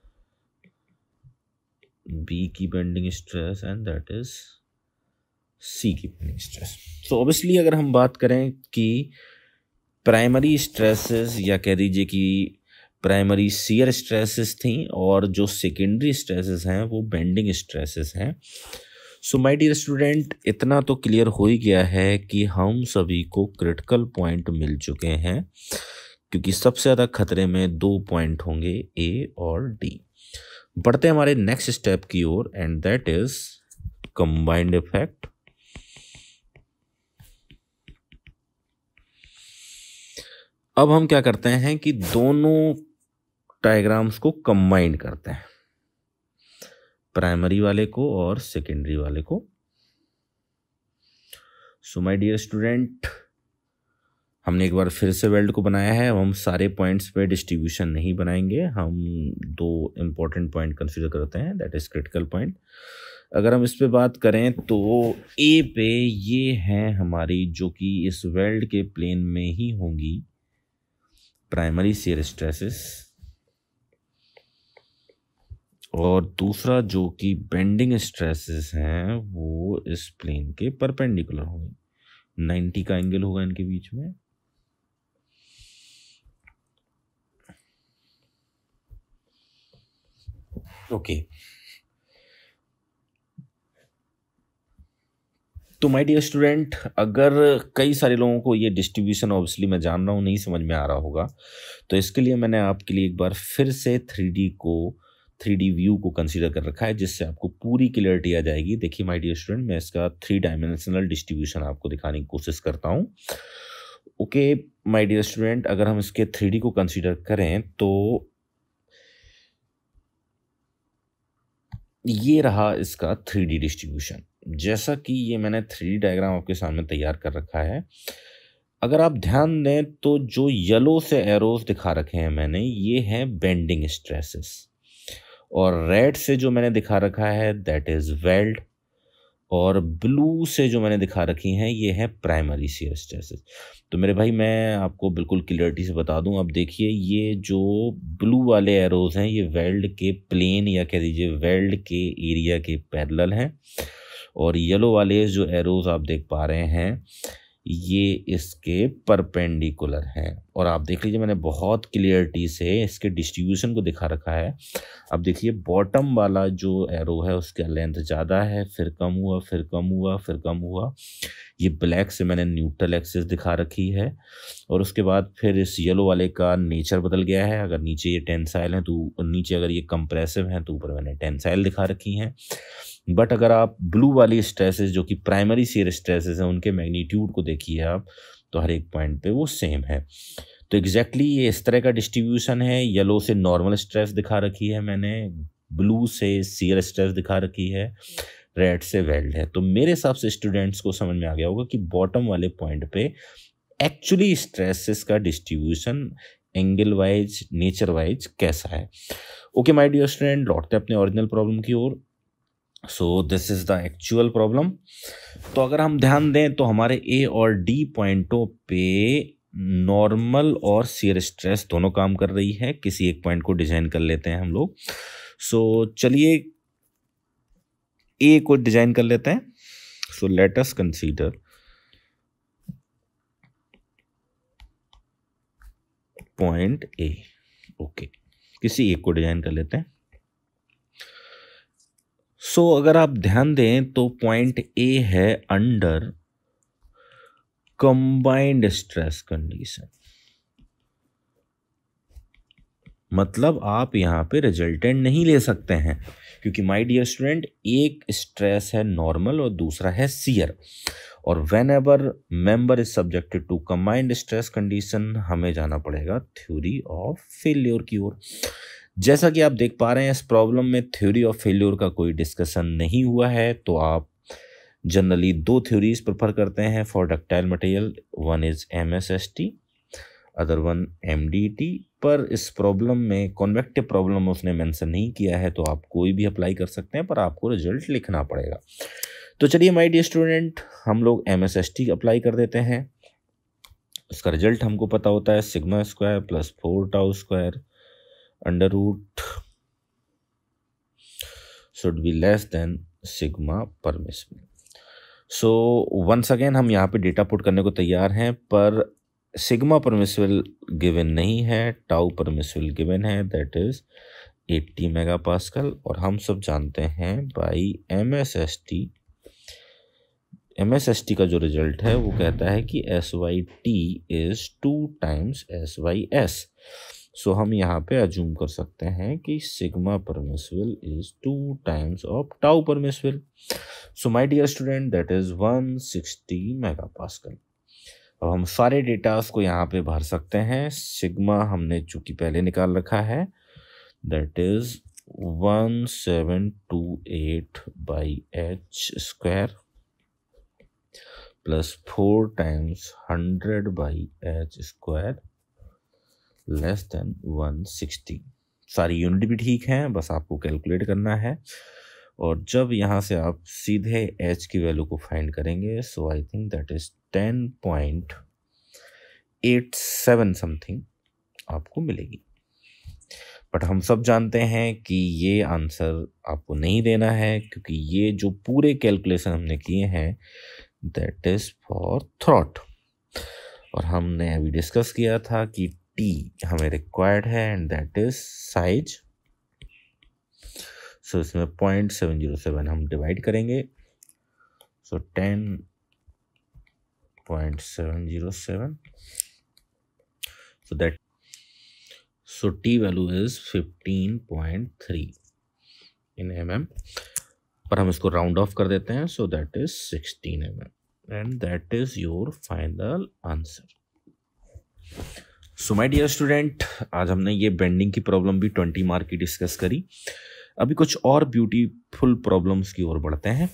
बी की bending stress and that is C की बेंडिंग स्ट्रेस। सो ऑब्वियसली अगर हम बात करें कि प्राइमरी स्ट्रेसेस या कह दीजिए कि प्राइमरी शियर स्ट्रेसेस थी और जो सेकेंडरी स्ट्रेसेस हैं वो बेंडिंग स्ट्रेसेस हैं। सो माय डियर स्टूडेंट, इतना तो क्लियर हो ही गया है कि हम सभी को क्रिटिकल पॉइंट मिल चुके हैं, क्योंकि सबसे ज़्यादा खतरे में दो पॉइंट होंगे, ए और डी। बढ़ते हैं हमारे नेक्स्ट स्टेप की ओर, and that is combined effect. अब हम क्या करते हैं कि दोनों डायग्राम्स को कंबाइन करते हैं, प्राइमरी वाले को और सेकेंडरी वाले को। सो माय डियर स्टूडेंट, हमने एक बार फिर से वेल्ड को बनाया है। अब हम सारे पॉइंट्स पे डिस्ट्रीब्यूशन नहीं बनाएंगे, हम दो इम्पोर्टेंट पॉइंट कंसीडर करते हैं, दैट इज क्रिटिकल पॉइंट। अगर हम इस पे बात करें तो ए पे ये है हमारी, जो कि इस वेल्ड के प्लेन में ही होंगी, प्राइमरी शियर स्ट्रेसेस, और दूसरा जो कि बेंडिंग स्ट्रेसेस हैं वो इस प्लेन के परपेंडिकुलर होंगे। नाइन्टी का एंगल होगा इनके बीच में। Okay okay. तो माय डियर स्टूडेंट, अगर कई सारे लोगों को ये डिस्ट्रीब्यूशन ऑब्वियसली मैं जान रहा हूँ नहीं समझ में आ रहा होगा, तो इसके लिए मैंने आपके लिए एक बार फिर से थ्री डी को थ्री डी व्यू को कंसीडर कर रखा है, जिससे आपको पूरी क्लियरिटी आ जाएगी। देखिए माय डियर स्टूडेंट, मैं इसका थ्री डायमेंशनल डिस्ट्रीब्यूशन आपको दिखाने की कोशिश करता हूँ। ओके माय डियर स्टूडेंट, अगर हम इसके थ्री डी को कंसीडर करें तो ये रहा इसका थ्री डी डिस्ट्रीब्यूशन। जैसा कि ये मैंने थ्री डी डायग्राम आपके सामने तैयार कर रखा है, अगर आप ध्यान दें तो जो येलो से एरोज दिखा रखे हैं मैंने, ये हैं बेंडिंग स्ट्रेसेस, और रेड से जो मैंने दिखा रखा है दैट इज वेल्ड, और ब्लू से जो मैंने दिखा रखी हैं ये है प्राइमरी शियर स्ट्रेसेस। तो मेरे भाई मैं आपको बिल्कुल क्लियरिटी से बता दूं, अब देखिए ये जो ब्लू वाले एरोज हैं ये वेल्ड के प्लेन या कह दीजिए वेल्ड के एरिया के पैरेलल हैं, और येलो वाले जो एरोज आप देख पा रहे हैं ये इसके परपेंडिकुलर हैं। और आप देख लीजिए मैंने बहुत क्लियरिटी से इसके डिस्ट्रीब्यूशन को दिखा रखा है। अब देखिए बॉटम वाला जो एरो है उसका लेंथ ज़्यादा है, फिर कम हुआ, फिर कम हुआ, फिर कम हुआ। ये ब्लैक से मैंने न्यूट्रल एक्सिस दिखा रखी है, और उसके बाद फिर इस येलो वाले का नेचर बदल गया है। अगर नीचे ये टेंसाइल है तो नीचे, अगर ये कंप्रेसिव हैं तो ऊपर मैंने टेंसाइल दिखा रखी हैं। बट अगर आप ब्लू वाली स्ट्रेसेस जो कि प्राइमरी शियर स्ट्रेसेस हैं उनके मैग्नीट्यूड को देखिए आप, तो हर एक पॉइंट पे वो सेम है। तो एग्जैक्टली ये इस तरह का डिस्ट्रीब्यूशन है। येलो से नॉर्मल स्ट्रेस दिखा रखी है मैंने, ब्लू से शियर स्ट्रेस दिखा रखी है, रेड से वेल्ड है। तो मेरे हिसाब से स्टूडेंट्स को समझ में आ गया होगा कि बॉटम वाले पॉइंट पे एक्चुअली स्ट्रेसेस का distribution angle wise, nature wise कैसा है। ओके माय डियर स्टूडेंट, लौटते हैं अपने ओरिजिनल प्रॉब्लम की ओर। So this is the actual problem. तो अगर हम ध्यान दें तो हमारे ए और डी पॉइंटों पे नॉर्मल और शियर स्ट्रेस दोनों काम कर रही है। किसी एक पॉइंट को डिजाइन कर लेते हैं हम लोग। सो so, चलिए ए को डिजाइन कर लेते हैं। So let us consider point A. Okay, किसी एक को डिजाइन कर लेते हैं। सो so, अगर आप ध्यान दें तो पॉइंट ए है अंडर कंबाइंड स्ट्रेस कंडीशन। मतलब आप यहाँ पे रिजल्टेंट नहीं ले सकते हैं, क्योंकि माय डियर स्टूडेंट एक स्ट्रेस है नॉर्मल और दूसरा है शियर, और whenever member is subjected to combined stress condition हमें जाना पड़ेगा थ्योरी ऑफ फेल्योर की ओर। जैसा कि आप देख पा रहे हैं इस प्रॉब्लम में थ्योरी ऑफ फेल्योर का कोई डिस्कशन नहीं हुआ है, तो आप जनरली दो थ्योरीज प्रेफर करते हैं for ductile material, one is M S S T, other one M D T. पर इस प्रॉब्लम में कॉन्वेक्टिव प्रॉब्लम उसने मेंशन नहीं किया है, तो आप कोई भी अप्लाई कर सकते हैं, पर आपको रिजल्ट लिखना पड़ेगा। तो चलिए माय डियर स्टूडेंट, हम लोग M S S T apply कर देते हैं। उसका रिजल्ट हमको पता होता है sigma square plus four tau square under root should be less than sigma permissible. So once again हम यहाँ पे डेटा पुट करने को तैयार हैं, पर सिग्मा परमिसिबल गिवन नहीं है, टाउ परमिसिबल गिवन है, that is eighty mega pascal. और हम सब जानते हैं by M S S T, M S S T का जो रिजल्ट है वो कहता है कि S Y T is two times S Y S. So हम यहाँ पे अज्यूम कर सकते हैं कि sigma permissible is two times of tau permissible. So my dear student that is one sixty mega pascal. अब हम सारे डेटास को यहाँ पे भर सकते हैं। सिग्मा हमने चूंकि पहले निकाल रखा है, that is one seven two eight by H square plus four times hundred by H square less than one sixty. सारी यूनिट भी ठीक हैं, बस आपको कैलकुलेट करना है। और जब यहाँ से आप सीधे h की वैल्यू को फाइंड करेंगे, so I think that is ten point eight seven something आपको मिलेगी। बट हम सब जानते हैं कि ये आंसर आपको नहीं देना है, क्योंकि ये जो पूरे कैलकुलेशन हमने किए हैं दैट इज फॉर थॉट। और हमने अभी डिस्कस किया था कि t हमें रिक्वायर्ड है and that is size. So इसमें पॉइंट सेवन जीरो सेवन हम डिवाइड करेंगे, so ten point seven zero seven, so that so t value is fifteen point three in mm, पर हम इसको राउंड ऑफ कर देते हैं, so that is sixteen M M and that is your final answer. So my dear student, आज हमने ये बेंडिंग की प्रॉब्लम भी ट्वेंटी मार्क की डिस्कस करी। अभी कुछ और ब्यूटीफुल प्रॉब्लम्स की ओर बढ़ते हैं।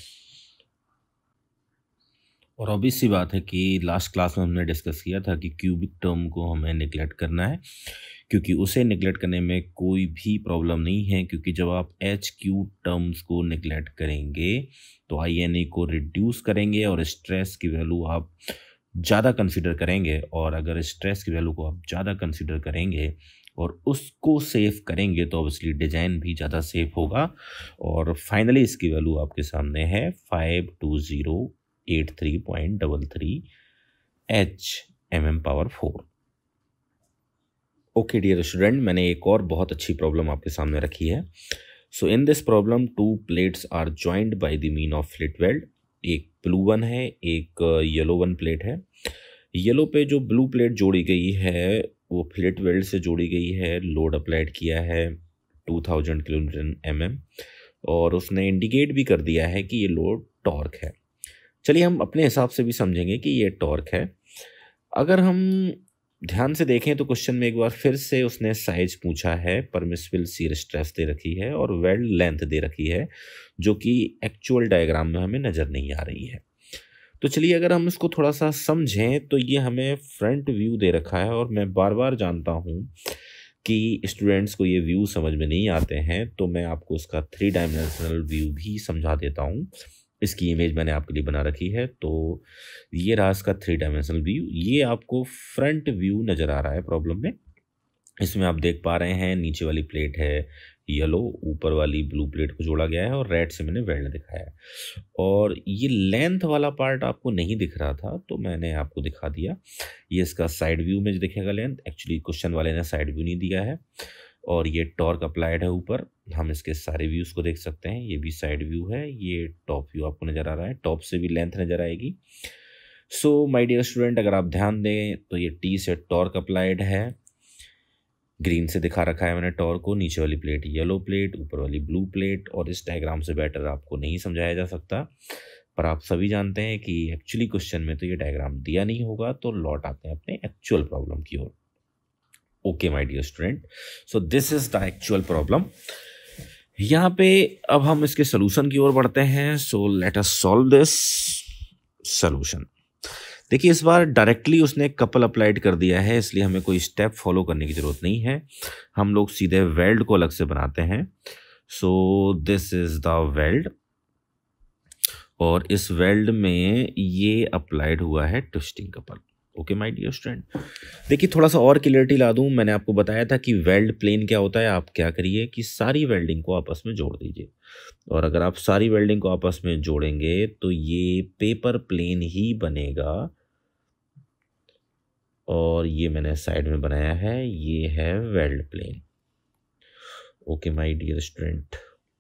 और ऑब्वियस सी बात है कि लास्ट क्लास में हमने डिस्कस किया था कि क्यूबिक टर्म को हमें निगलेक्ट करना है, क्योंकि उसे निगलेक्ट करने में कोई भी प्रॉब्लम नहीं है, क्योंकि जब आप एच क्यू टर्म्स को निगलेक्ट करेंगे तो आई एन ए को रिड्यूस करेंगे और स्ट्रेस की वैल्यू आप ज़्यादा कंसिडर करेंगे। और अगर स्ट्रेस की वैल्यू को आप ज़्यादा कंसिडर करेंगे और उसको सेव करेंगे तो ऑब्वियसली डिजाइन भी ज़्यादा सेफ होगा। और फाइनली इसकी वैल्यू आपके सामने है five two zero eight three point double three H M M power four. Okay dear student, मैंने एक और बहुत अच्छी प्रॉब्लम आपके सामने रखी है। So in this problem two plates are joined by the mean of fillet weld. एक ब्लू वन है, एक येलो वन प्लेट है। येलो पे जो ब्लू प्लेट जोड़ी गई है वो फ्लिट वेल्ड से जोड़ी गई है, लोड अप्लाइड किया है two thousand kilo newton M M, और उसने इंडिकेट भी कर दिया है कि ये लोड टॉर्क है। चलिए हम अपने हिसाब से भी समझेंगे कि ये टॉर्क है। अगर हम ध्यान से देखें तो क्वेश्चन में एक बार फिर से उसने साइज पूछा है, परमिसिबल शियर स्ट्रेस दे रखी है और वेल्ड लेंथ दे रखी है, जो कि एक्चुअल डायग्राम में हमें नज़र नहीं आ रही है। तो चलिए अगर हम इसको थोड़ा सा समझें तो ये हमें फ्रंट व्यू दे रखा है, और मैं बार बार जानता हूँ कि स्टूडेंट्स को ये व्यू समझ में नहीं आते हैं, तो मैं आपको इसका थ्री डायमेंशनल व्यू भी समझा देता हूँ। इसकी इमेज मैंने आपके लिए बना रखी है। तो ये रहा इसका थ्री डायमेंशनल व्यू। ये आपको फ्रंट व्यू नज़र आ रहा है प्रॉब्लम में। इसमें आप देख पा रहे हैं नीचे वाली प्लेट है येलो, ऊपर वाली ब्लू प्लेट को जोड़ा गया है और रेड से मैंने वेल्ड दिखाया है। और ये लेंथ वाला पार्ट आपको नहीं दिख रहा था तो मैंने आपको दिखा दिया। ये इसका साइड व्यू में जो दिखेगा लेंथ, एक्चुअली क्वेश्चन वाले ने साइड व्यू नहीं दिया है। और ये टॉर्क अप्लाइड है ऊपर, हम इसके सारे व्यूज़ को देख सकते हैं। ये भी साइड व्यू है, ये टॉप व्यू आपको नज़र आ रहा है, टॉप से भी लेंथ नज़र आएगी। सो माय डियर स्टूडेंट, अगर आप ध्यान दें तो ये टी से टॉर्क अप्लाइड है, ग्रीन से दिखा रखा है मैंने टॉर्क को, नीचे वाली प्लेट येलो प्लेट, ऊपर वाली ब्लू प्लेट, और इस डायग्राम से बेटर आपको नहीं समझाया जा सकता, पर आप सभी जानते हैं कि एक्चुअली क्वेश्चन में तो ये डायग्राम दिया नहीं होगा, तो लौट आते हैं अपने एक्चुअल प्रॉब्लम की ओर। Okay my dear student, so this is the actual problem. यहाँ पे अब हम इसके सोल्यूशन की ओर बढ़ते हैं। So let us solve this solution. देखिए इस बार डायरेक्टली उसने कपल अप्लाइड कर दिया है, इसलिए हमें कोई स्टेप फॉलो करने की ज़रूरत नहीं है, हम लोग सीधे वेल्ड को अलग से बनाते हैं। So this is the weld, और इस वेल्ड में ये अप्लाइड हुआ है twisting couple. Okay my dear student, देखिए थोड़ा सा और क्लियरिटी ला दूं, मैंने आपको बताया था कि वेल्ड प्लेन क्या होता है। आप क्या करिए कि सारी वेल्डिंग को आपस में जोड़ दीजिए, और अगर आप सारी वेल्डिंग को आपस में जोड़ेंगे तो ये पेपर प्लेन ही बनेगा, और ये मैंने साइड में बनाया है, ये है weld plane. Okay my dear student,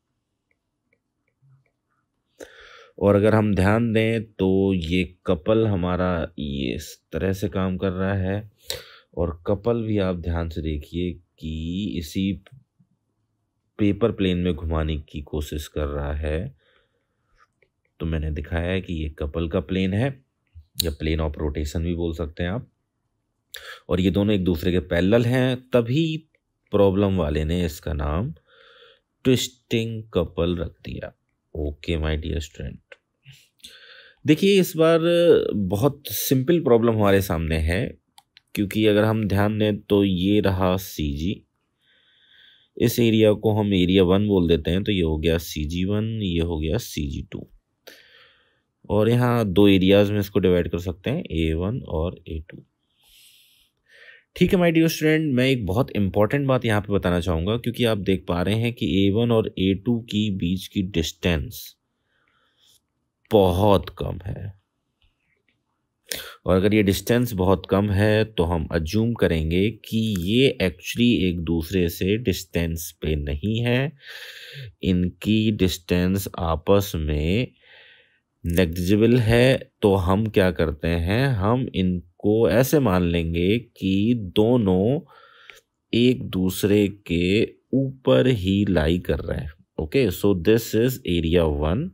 और अगर हम ध्यान दें तो ये कपल हमारा ये इस तरह से काम कर रहा है, और कपल भी आप ध्यान से देखिए कि इसी पेपर प्लेन में घुमाने की कोशिश कर रहा है। तो मैंने दिखाया है कि ये कपल का प्लेन है, या प्लेन ऑफ रोटेशन भी बोल सकते हैं आप, और ये दोनों एक दूसरे के पैरेलल हैं, तभी प्रॉब्लम वाले ने इसका नाम ट्विस्टिंग कपल रख दिया। ओके माय डियर स्टूडेंट, देखिए इस बार बहुत सिंपल प्रॉब्लम हमारे सामने है, क्योंकि अगर हम ध्यान दें तो ये रहा सी जी, इस एरिया को हम एरिया वन बोल देते हैं, तो ये हो गया सी जी वन, ये हो गया सी जी टू, और यहाँ दो एरियाज में इसको डिवाइड कर सकते हैं, ए वन और ए टू। ठीक है माय डियर स्टूडेंट, मैं एक बहुत इंपॉर्टेंट बात यहाँ पे बताना चाहूँगा, क्योंकि आप देख पा रहे हैं कि ए वन और ए टू की बीच की डिस्टेंस बहुत कम है, और अगर ये डिस्टेंस बहुत कम है तो हम अज्यूम करेंगे कि ये एक्चुअली एक दूसरे से डिस्टेंस पे नहीं है, इनकी डिस्टेंस आपस में नेग्लिजिबल है। तो हम क्या करते हैं, हम इनको ऐसे मान लेंगे कि दोनों एक दूसरे के ऊपर ही लाई कर रहे हैं। ओके, so this is area one,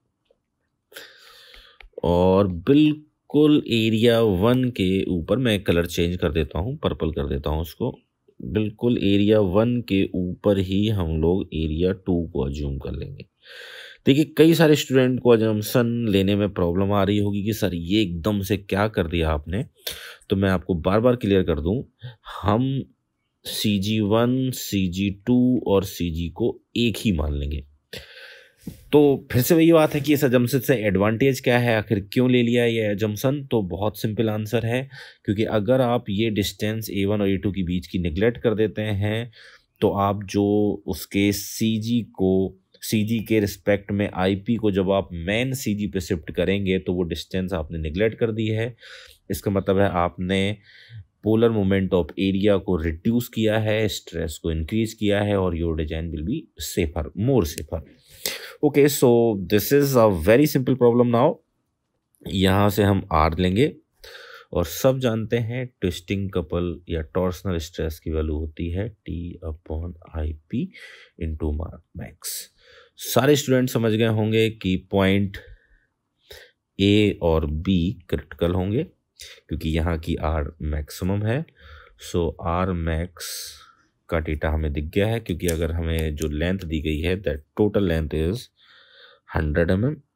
और बिल्कुल एरिया वन के ऊपर मैं कलर चेंज कर देता हूँ, पर्पल कर देता हूँ उसको, बिल्कुल एरिया वन के ऊपर ही हम लोग एरिया टू को अज्यूम कर लेंगे। देखिए कई सारे स्टूडेंट को अजम्पशन लेने में प्रॉब्लम आ रही होगी कि सर ये एकदम से क्या कर दिया आपने, तो मैं आपको बार बार क्लियर कर दूं, हम सी G one, C G to और सी जी को एक ही मान लेंगे। तो फिर से वही बात है कि इस अजम्पशन से एडवांटेज क्या है, आखिर क्यों ले लिया ये अजम्पशन, तो बहुत सिंपल आंसर है, क्योंकि अगर आप ये डिस्टेंस ए वन और ए टू के बीच की निगलेक्ट कर देते हैं, तो आप जो उसके सी जी को सी जी के रिस्पेक्ट में आई पी को जब आप मेन सी जी पे शिफ्ट करेंगे, तो वो डिस्टेंस आपने निगलेक्ट कर दी है। इसका मतलब है आपने पोलर मोमेंट ऑफ एरिया को रिड्यूस किया है, स्ट्रेस को इंक्रीज किया है, और your design will be safer, more safer. Okay, so this is a very simple problem now. यहाँ से हम आर लेंगे, और सब जानते हैं ट्विस्टिंग कपल या टॉर्सनल स्ट्रेस की वैल्यू होती है T upon I P into max. सारे स्टूडेंट समझ गए होंगे कि पॉइंट ए और बी क्रिटिकल होंगे, क्योंकि यहाँ की आर मैक्सिमम है। सो आर मैक्स का डेटा हमें दिख गया है, क्योंकि अगर हमें जो लेंथ दी गई है that total length is hundred M M,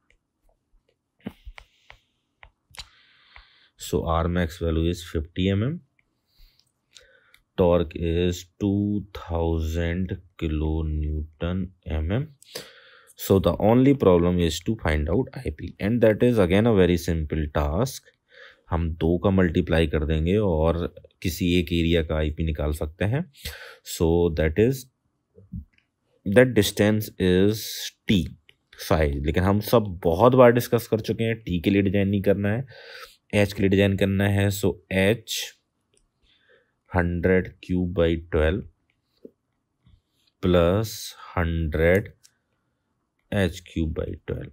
so R max value is fifty millimeters, torque is two thousand kilonewton mm. So the only problem is to find out I P, and that is again a very simple task. हम दो का मल्टीप्लाई कर देंगे और किसी एक एरिया का आई पी निकाल सकते हैं। So that is that distance is T five, लेकिन हम सब बहुत बार डिस्कस कर चुके हैं, टी के लिए डिजाइन नहीं करना है, एच के लिए डिजाइन करना है। So H hundred cube by twelve plus hundred H cube by twelve,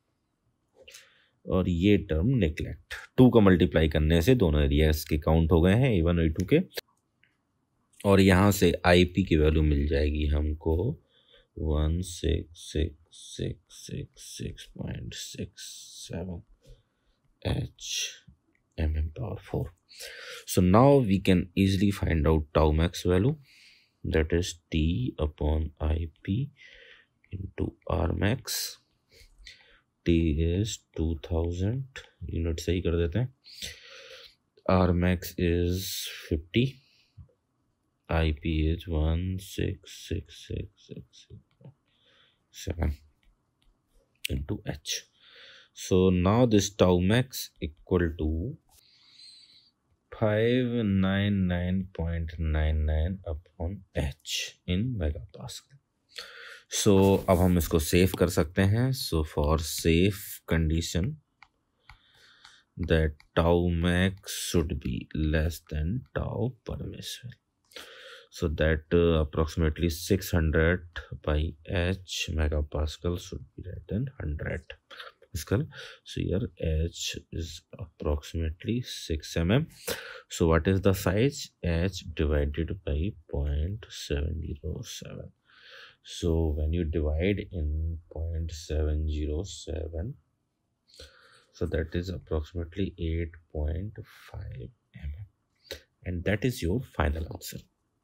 और ये टर्म निगलेक्ट, टू का मल्टीप्लाई करने से दोनों एरियाज के काउंट हो गए हैं ए वन और ए टू के। और यहाँ से आई पी की वैल्यू मिल जाएगी हमको one six six six six six point six seven H M M power four. So now we can easily find out tau max value, that is T upon I P into R max. T is two thousand, unit सही कर देते हैं. R max is fifty. I P is one six six six six seven into H. So now this tau max equal to five ninety-nine point nine nine upon H in megapascal. So अब हम इसको सेव कर सकते हैं. So for safe condition that tau max should be less than tau permissible. So that uh, approximately six hundred by H megapascal should be greater than one hundred. So here H is approximately six millimeters. So what is the size? H divided by zero point seven zero seven. So when you divide in zero point seven zero seven, so that is approximately eight point five millimeters. And that is your final answer.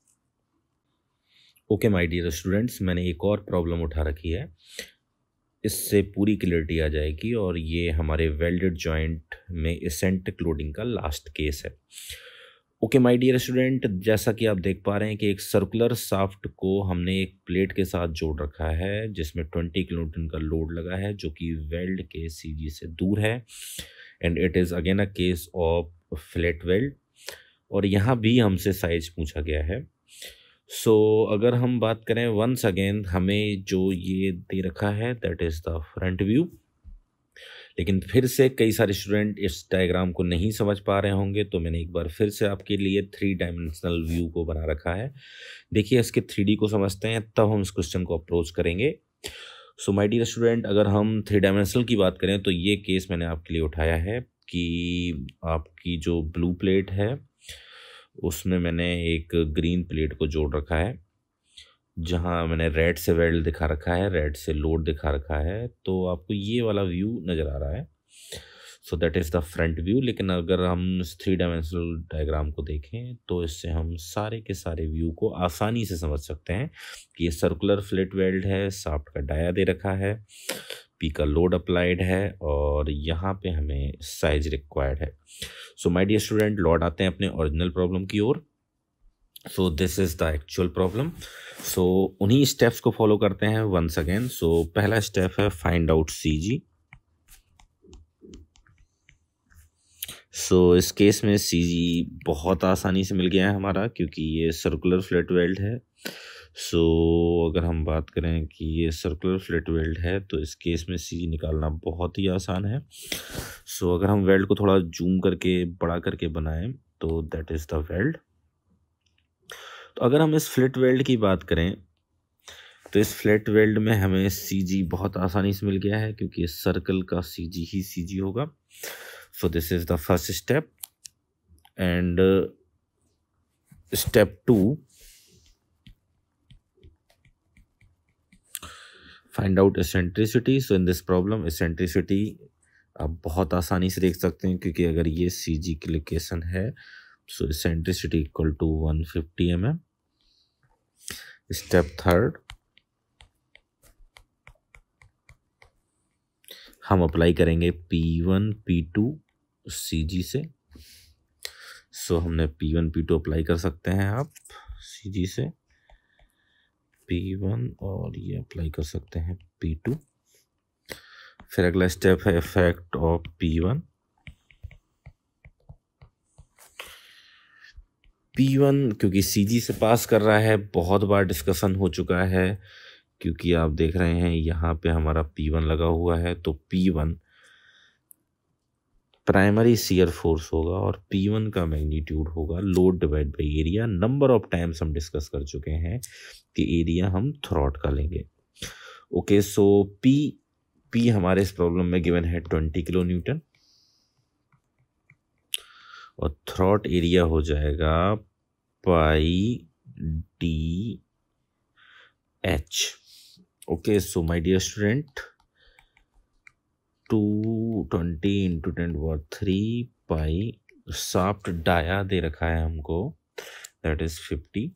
Okay my dear students, मैंने एक और प्रॉब्लम उठा रखी है. इससे पूरी क्लियरिटी आ जाएगी और ये हमारे वेल्डेड जॉइंट में एसेंट्रिक लोडिंग का लास्ट केस है. ओके माय डियर स्टूडेंट, जैसा कि आप देख पा रहे हैं कि एक सर्कुलर शाफ्ट को हमने एक प्लेट के साथ जोड़ रखा है जिसमें ट्वेंटी किलोन्यूटन का लोड लगा है जो कि वेल्ड के सीजी से दूर है. And it is again a case of flat weld. और यहाँ भी हमसे साइज पूछा गया है. सो so, अगर हम बात करें वंस अगेन हमें जो ये दे रखा है that is the front view. लेकिन फिर से कई सारे स्टूडेंट इस डायग्राम को नहीं समझ पा रहे होंगे तो मैंने एक बार फिर से आपके लिए थ्री डायमेंशनल व्यू को बना रखा है. देखिए इसके थ्री डी को समझते हैं तब हम इस क्वेश्चन को अप्रोच करेंगे. सो माय डियर स्टूडेंट, अगर हम थ्री डायमेंशनल की बात करें तो ये केस मैंने आपके लिए उठाया है कि आपकी जो ब्लू प्लेट है उसमें मैंने एक ग्रीन प्लेट को जोड़ रखा है जहां मैंने रेड से वेल्ड दिखा रखा है, रेड से लोड दिखा रखा है. तो आपको ये वाला व्यू नज़र आ रहा है. So that is the front view. लेकिन अगर हम थ्री डायमेंशनल डायग्राम को देखें तो इससे हम सारे के सारे व्यू को आसानी से समझ सकते हैं कि ये सर्कुलर फ्लैट वेल्ड है, शाफ्ट का डाया दे रखा है, पी का लोड अप्लाइड है और यहाँ पे हमें साइज रिक्वायर्ड है. सो माय डियर स्टूडेंट, लौट आते हैं अपने ओरिजिनल प्रॉब्लम की ओर. So this is the actual problem. So उन्हीं स्टेप्स को फॉलो करते हैं वंस अगेन. सो पहला स्टेप है फाइंड आउट सी जी. सो इस केस में सी जी बहुत आसानी से मिल गया है हमारा क्योंकि ये सर्कुलर फ्लैट वेल्ड है. सो so, अगर हम बात करें कि ये सर्कुलर फ्लैट वेल्ड है तो इस केस में सी निकालना बहुत ही आसान है. सो so, अगर हम वेल्ड को थोड़ा जूम करके बड़ा करके बनाएं तो दैट इज़ द वेल्ड. तो अगर हम इस फ्लैट वेल्ड की बात करें तो इस फ्लैट वेल्ड में हमें सी जी बहुत आसानी से मिल गया है क्योंकि इस सर्कल का सी जी ही सी जी होगा. So this is the first step. And step two, find out eccentricity. So in this problem eccentricity आप बहुत आसानी से देख सकते हैं क्योंकि अगर ये सी जी की लोकेशन है so eccentricity equal to one fifty M M. Step third, हम अप्लाई करेंगे P one P two C G से. सो so, हमने P one P two apply कर सकते हैं आप सी जी से पी वन और ये अप्लाई कर सकते हैं पी टू. फिर अगला स्टेप है effect of P one. P one क्योंकि सी जी से पास कर रहा है बहुत बार डिस्कशन हो चुका है क्योंकि आप देख रहे हैं यहाँ पे हमारा पी वन लगा हुआ है. तो P one primary shear force होगा और पी वन का मैग्नीट्यूड होगा load divide by area. Number of times हम डिस्कस कर चुके हैं कि एरिया हम थ्रॉट का लेंगे. ओके, सो पी पी हमारे इस प्रॉब्लम में गिवन है ट्वेंटी किलो न्यूटन और थ्रॉट एरिया हो जाएगा pi D H. Okay, so my dear student, two twenty into ten power three pi shaft dia दे रखा है हमको, दैट इज फिफ्टी.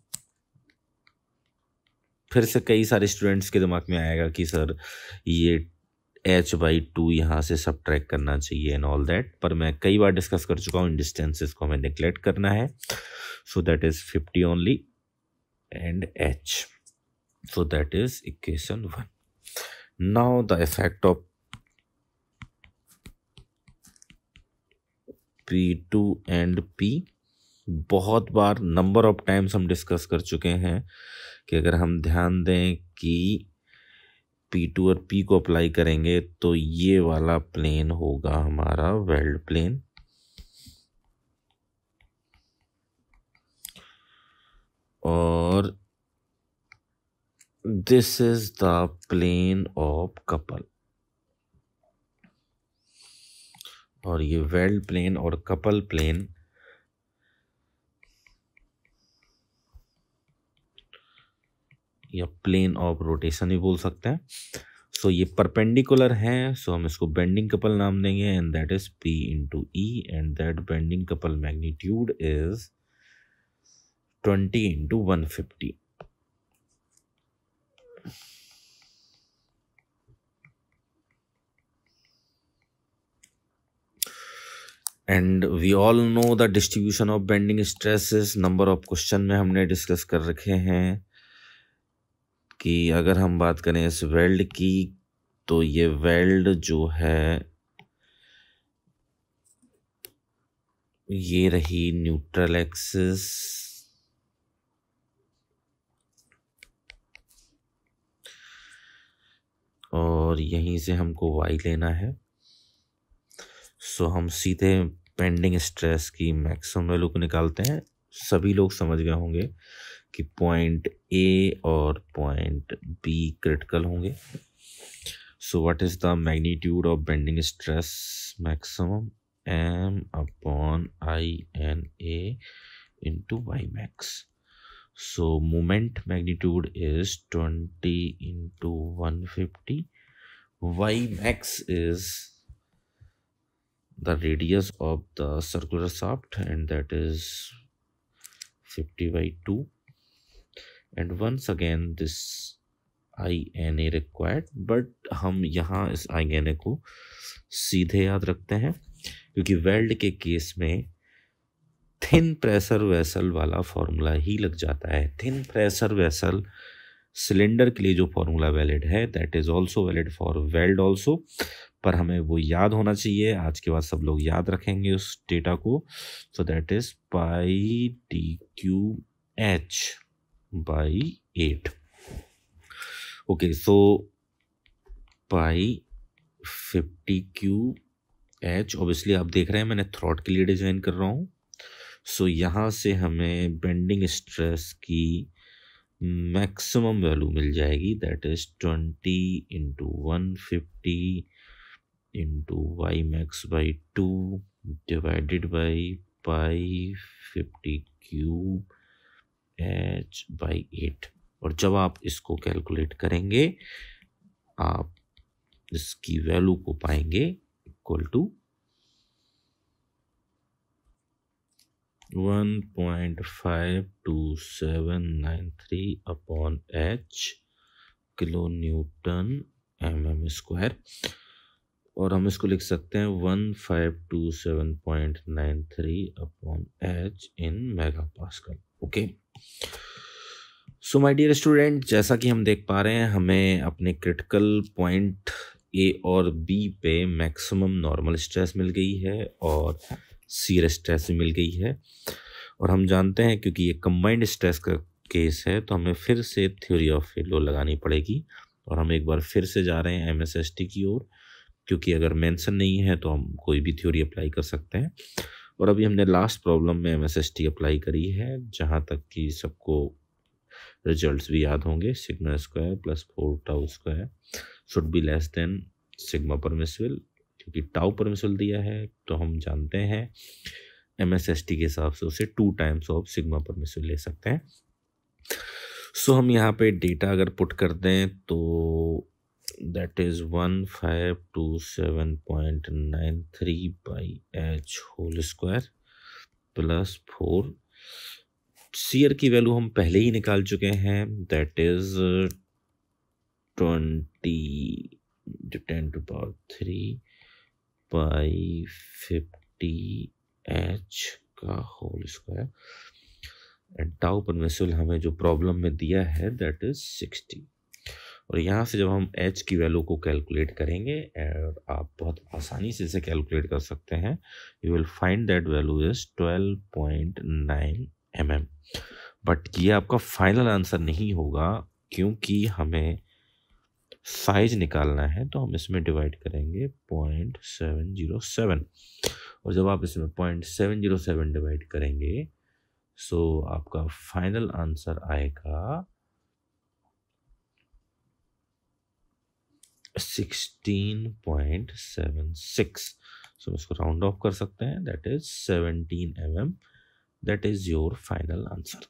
फिर से कई सारे स्टूडेंट्स के दिमाग में आएगा कि सर ये एच बाई टू यहाँ से सब ट्रैक करना चाहिए एंड ऑल दैट, पर मैं कई बार डिस्कस कर चुका हूँ इन डिस्टेंसेस को हमें नेग्लेक्ट करना है. So that is fifty only and H. So that is equation one. Now the effect of P two and P. बहुत बार नंबर ऑफ टाइम्स हम डिस्कस कर चुके हैं कि अगर हम ध्यान दें कि पी टू और P को अप्लाई करेंगे तो ये वाला प्लेन होगा हमारा वेल्ड प्लेन, और this is the plane of couple. और ये वेल्ड प्लेन और कपल प्लेन या प्लेन ऑफ रोटेशन भी बोल सकते हैं. सो so, ये परपेंडिकुलर हैं, सो so हम इसको बेंडिंग कपल नाम देंगे and that is P into E and that bending couple magnitude is twenty into one fifty. And we all know the distribution of bending stresses. Number of question में हमने डिस्कस कर रखे हैं कि अगर हम बात करें इस वेल्ड की तो ये वेल्ड जो है ये रही न्यूट्रल एक्सिस, और यहीं से हमको y लेना है. सो हम सीधे बेंडिंग स्ट्रेस की मैक्सिमम वैल्यू को निकालते हैं. सभी लोग समझ गए होंगे कि पॉइंट ए और पॉइंट बी क्रिटिकल होंगे. So what is the magnitude of bending stress maximum? M upon I N A into Y max. So moment magnitude is twenty into one fifty. Y max is the radius of the circular shaft and that is fifty by two, and once again this I N A required, but हम यहाँ इस I N A को सीधे याद रखते हैं क्योंकि वेल्ड के केस में थिन प्रेशर वेसल वाला फॉर्मूला ही लग जाता है. थिन प्रेशर वेसल सिलेंडर के लिए जो फॉर्मूला वैलिड है that is also valid for weld also, पर हमें वो याद होना चाहिए. आज के बाद सब लोग याद रखेंगे उस डेटा को. So that is pi D Q H by eight. Okay, so pi fifty Q H. Obviously आप देख रहे हैं मैंने थ्रॉट के लिए डिजाइन कर रहा हूँ. सो so, यहाँ से हमें बेंडिंग स्ट्रेस की मैक्सिमम वैल्यू मिल जाएगी, that is twenty into one fifty into Y max by two divided by pi fifty cube H by eight. और जब आप इसको कैलकुलेट करेंगे आप इसकी वैल्यू को पाएंगे equal to one point five two seven nine three upon H kilo newton M M square. और हम इसको लिख सकते हैं one five two seven point nine three upon H in mega pascal. Okay, so my dear student, जैसा कि हम देख पा रहे हैं हमें अपने क्रिटिकल पॉइंट ए और बी पे मैक्सिमम नॉर्मल स्ट्रेस मिल गई है और शियर स्ट्रेस भी मिल गई है. और हम जानते हैं क्योंकि ये कंबाइंड स्ट्रेस का केस है तो हमें फिर से थ्योरी ऑफ फेल्योर लगानी पड़ेगी. और हम एक बार फिर से जा रहे हैं एम एस एस टी की ओर, क्योंकि अगर मेंशन नहीं है तो हम कोई भी थ्योरी अप्लाई कर सकते हैं. और अभी हमने लास्ट प्रॉब्लम में M S S T apply करी है, जहाँ तक कि सबको रिजल्ट्स भी याद होंगे. Sigma square plus four tau square should be less than sigma permissible. क्योंकि टाउ परमिसिबल दिया है तो हम जानते हैं एम एस एस टी के हिसाब से उसे two times of sigma permissible ले सकते हैं. सो so, हम यहाँ पे डेटा अगर पुट कर दें तो that is one five two seven point nine three by H whole square plus four. Shear की वैल्यू हम पहले ही निकाल चुके हैं, that is twenty ten to power three by fifty H का whole square and tau permissible हमें जो प्रॉब्लम में दिया है दैट इज सिक्सटी। और यहाँ से जब हम एच की वैल्यू को कैलकुलेट करेंगे, और आप बहुत आसानी से इसे कैलकुलेट कर सकते हैं, you will find that value is twelve point nine M M. But ये आपका फाइनल आंसर नहीं होगा क्योंकि हमें साइज निकालना है, तो हम इसमें डिवाइड करेंगे पॉइंट सेवन जीरो सेवन। और जब आप इसमें point seven zero seven divide करेंगे सो so, आपका फाइनल आंसर आएगा sixteen point seven six. So इसको राउंड ऑफ कर सकते हैं, that is seventeen M M. That is your final answer.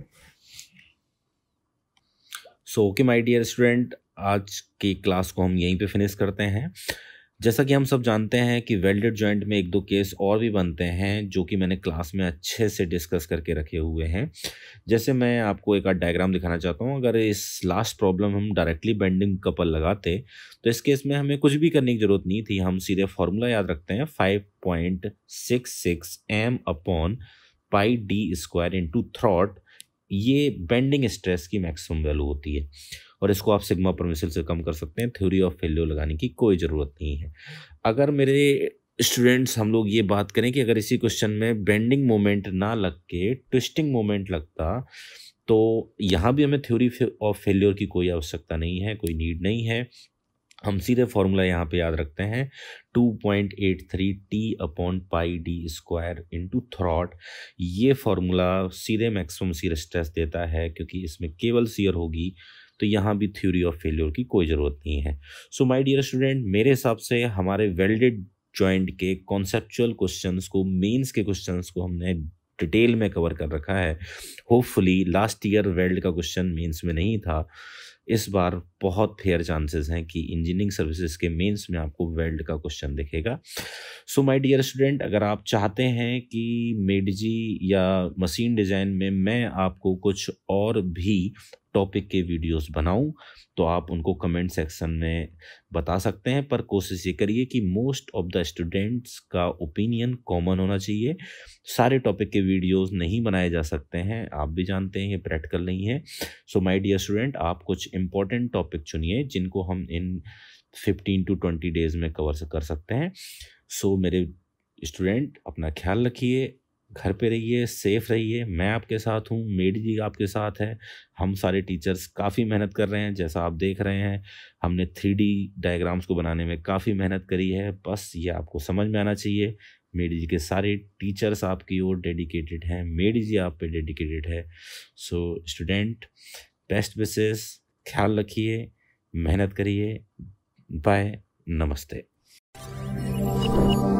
So okay my dear student, आज की क्लास को हम यहीं पे फिनिश करते हैं। जैसा कि हम सब जानते हैं कि वेल्डेड जॉइंट में एक दो केस और भी बनते हैं जो कि मैंने क्लास में अच्छे से डिस्कस करके रखे हुए हैं। जैसे मैं आपको एक आध डायग्राम दिखाना चाहता हूँ। अगर इस लास्ट प्रॉब्लम हम डायरेक्टली बेंडिंग कपल लगाते तो इस केस में हमें कुछ भी करने की ज़रूरत नहीं थी। हम सीधे फॉर्मूला याद रखते हैं, five point six six M upon pi D square into throat. ये बेंडिंग स्ट्रेस की मैक्सिमम वैल्यू होती है और इसको आप सिग्मा परमिसिबल से कम कर सकते हैं। थ्योरी ऑफ फेल्योर लगाने की कोई ज़रूरत नहीं है। अगर मेरे स्टूडेंट्स हम लोग ये बात करें कि अगर इसी क्वेश्चन में बेंडिंग मोमेंट ना लग के ट्विस्टिंग मोमेंट लगता तो यहाँ भी हमें थ्योरी ऑफ फेल्योर की कोई आवश्यकता नहीं है, कोई नीड नहीं है। हम सीधे फॉर्मूला यहाँ पे याद रखते हैं, two point eight three T upon pi D square into throat. ये फॉर्मूला सीधे मैक्सिमम सीयर स्ट्रेस देता है क्योंकि इसमें केवल सीयर होगी, तो यहाँ भी थ्योरी ऑफ फेल्योर की कोई ज़रूरत नहीं है। सो माय डियर स्टूडेंट, मेरे हिसाब से हमारे वेल्डेड जॉइंट के कॉन्सेप्चुअल क्वेश्चंस को, मेंस के क्वेश्चंस को हमने डिटेल में कवर कर रखा है। होपफुली लास्ट ईयर वेल्ड का क्वेश्चन मेंस में नहीं था, इस बार बहुत फेयर चांसेस हैं कि इंजीनियरिंग सर्विसेज के मेंस में आपको वेल्ड का क्वेश्चन दिखेगा। सो माय डियर स्टूडेंट, अगर आप चाहते हैं कि मेडजी या मशीन डिज़ाइन में मैं आपको कुछ और भी टॉपिक के वीडियोस बनाऊं तो आप उनको कमेंट सेक्शन में बता सकते हैं, पर कोशिश ये करिए कि मोस्ट ऑफ द स्टूडेंट्स का ओपिनियन कॉमन होना चाहिए। सारे टॉपिक के वीडियोस नहीं बनाए जा सकते हैं, आप भी जानते हैं ये प्रैक्टिकल नहीं है। सो माय डियर स्टूडेंट, आप कुछ इंपॉर्टेंट टॉपिक चुनिए जिनको हम इन फिफ्टीन टू ट्वेंटी डेज में कवर कर सकते हैं। सो so, मेरे स्टूडेंट, अपना ख्याल रखिए, घर पे रहिए, सेफ रहिए। मैं आपके साथ हूँ, मेडी जी आपके साथ है। हम सारे टीचर्स काफ़ी मेहनत कर रहे हैं, जैसा आप देख रहे हैं। हमने थ्री डी डायग्राम्स को बनाने में काफ़ी मेहनत करी है, बस ये आपको समझ में आना चाहिए। मेडी जी के सारे टीचर्स आपकी ओर डेडिकेटेड हैं, मेडी जी आप पे डेडिकेटेड है। सो स्टूडेंट, बेस्ट विशेस, ख्याल रखिए, मेहनत करिए। बाय, नमस्ते।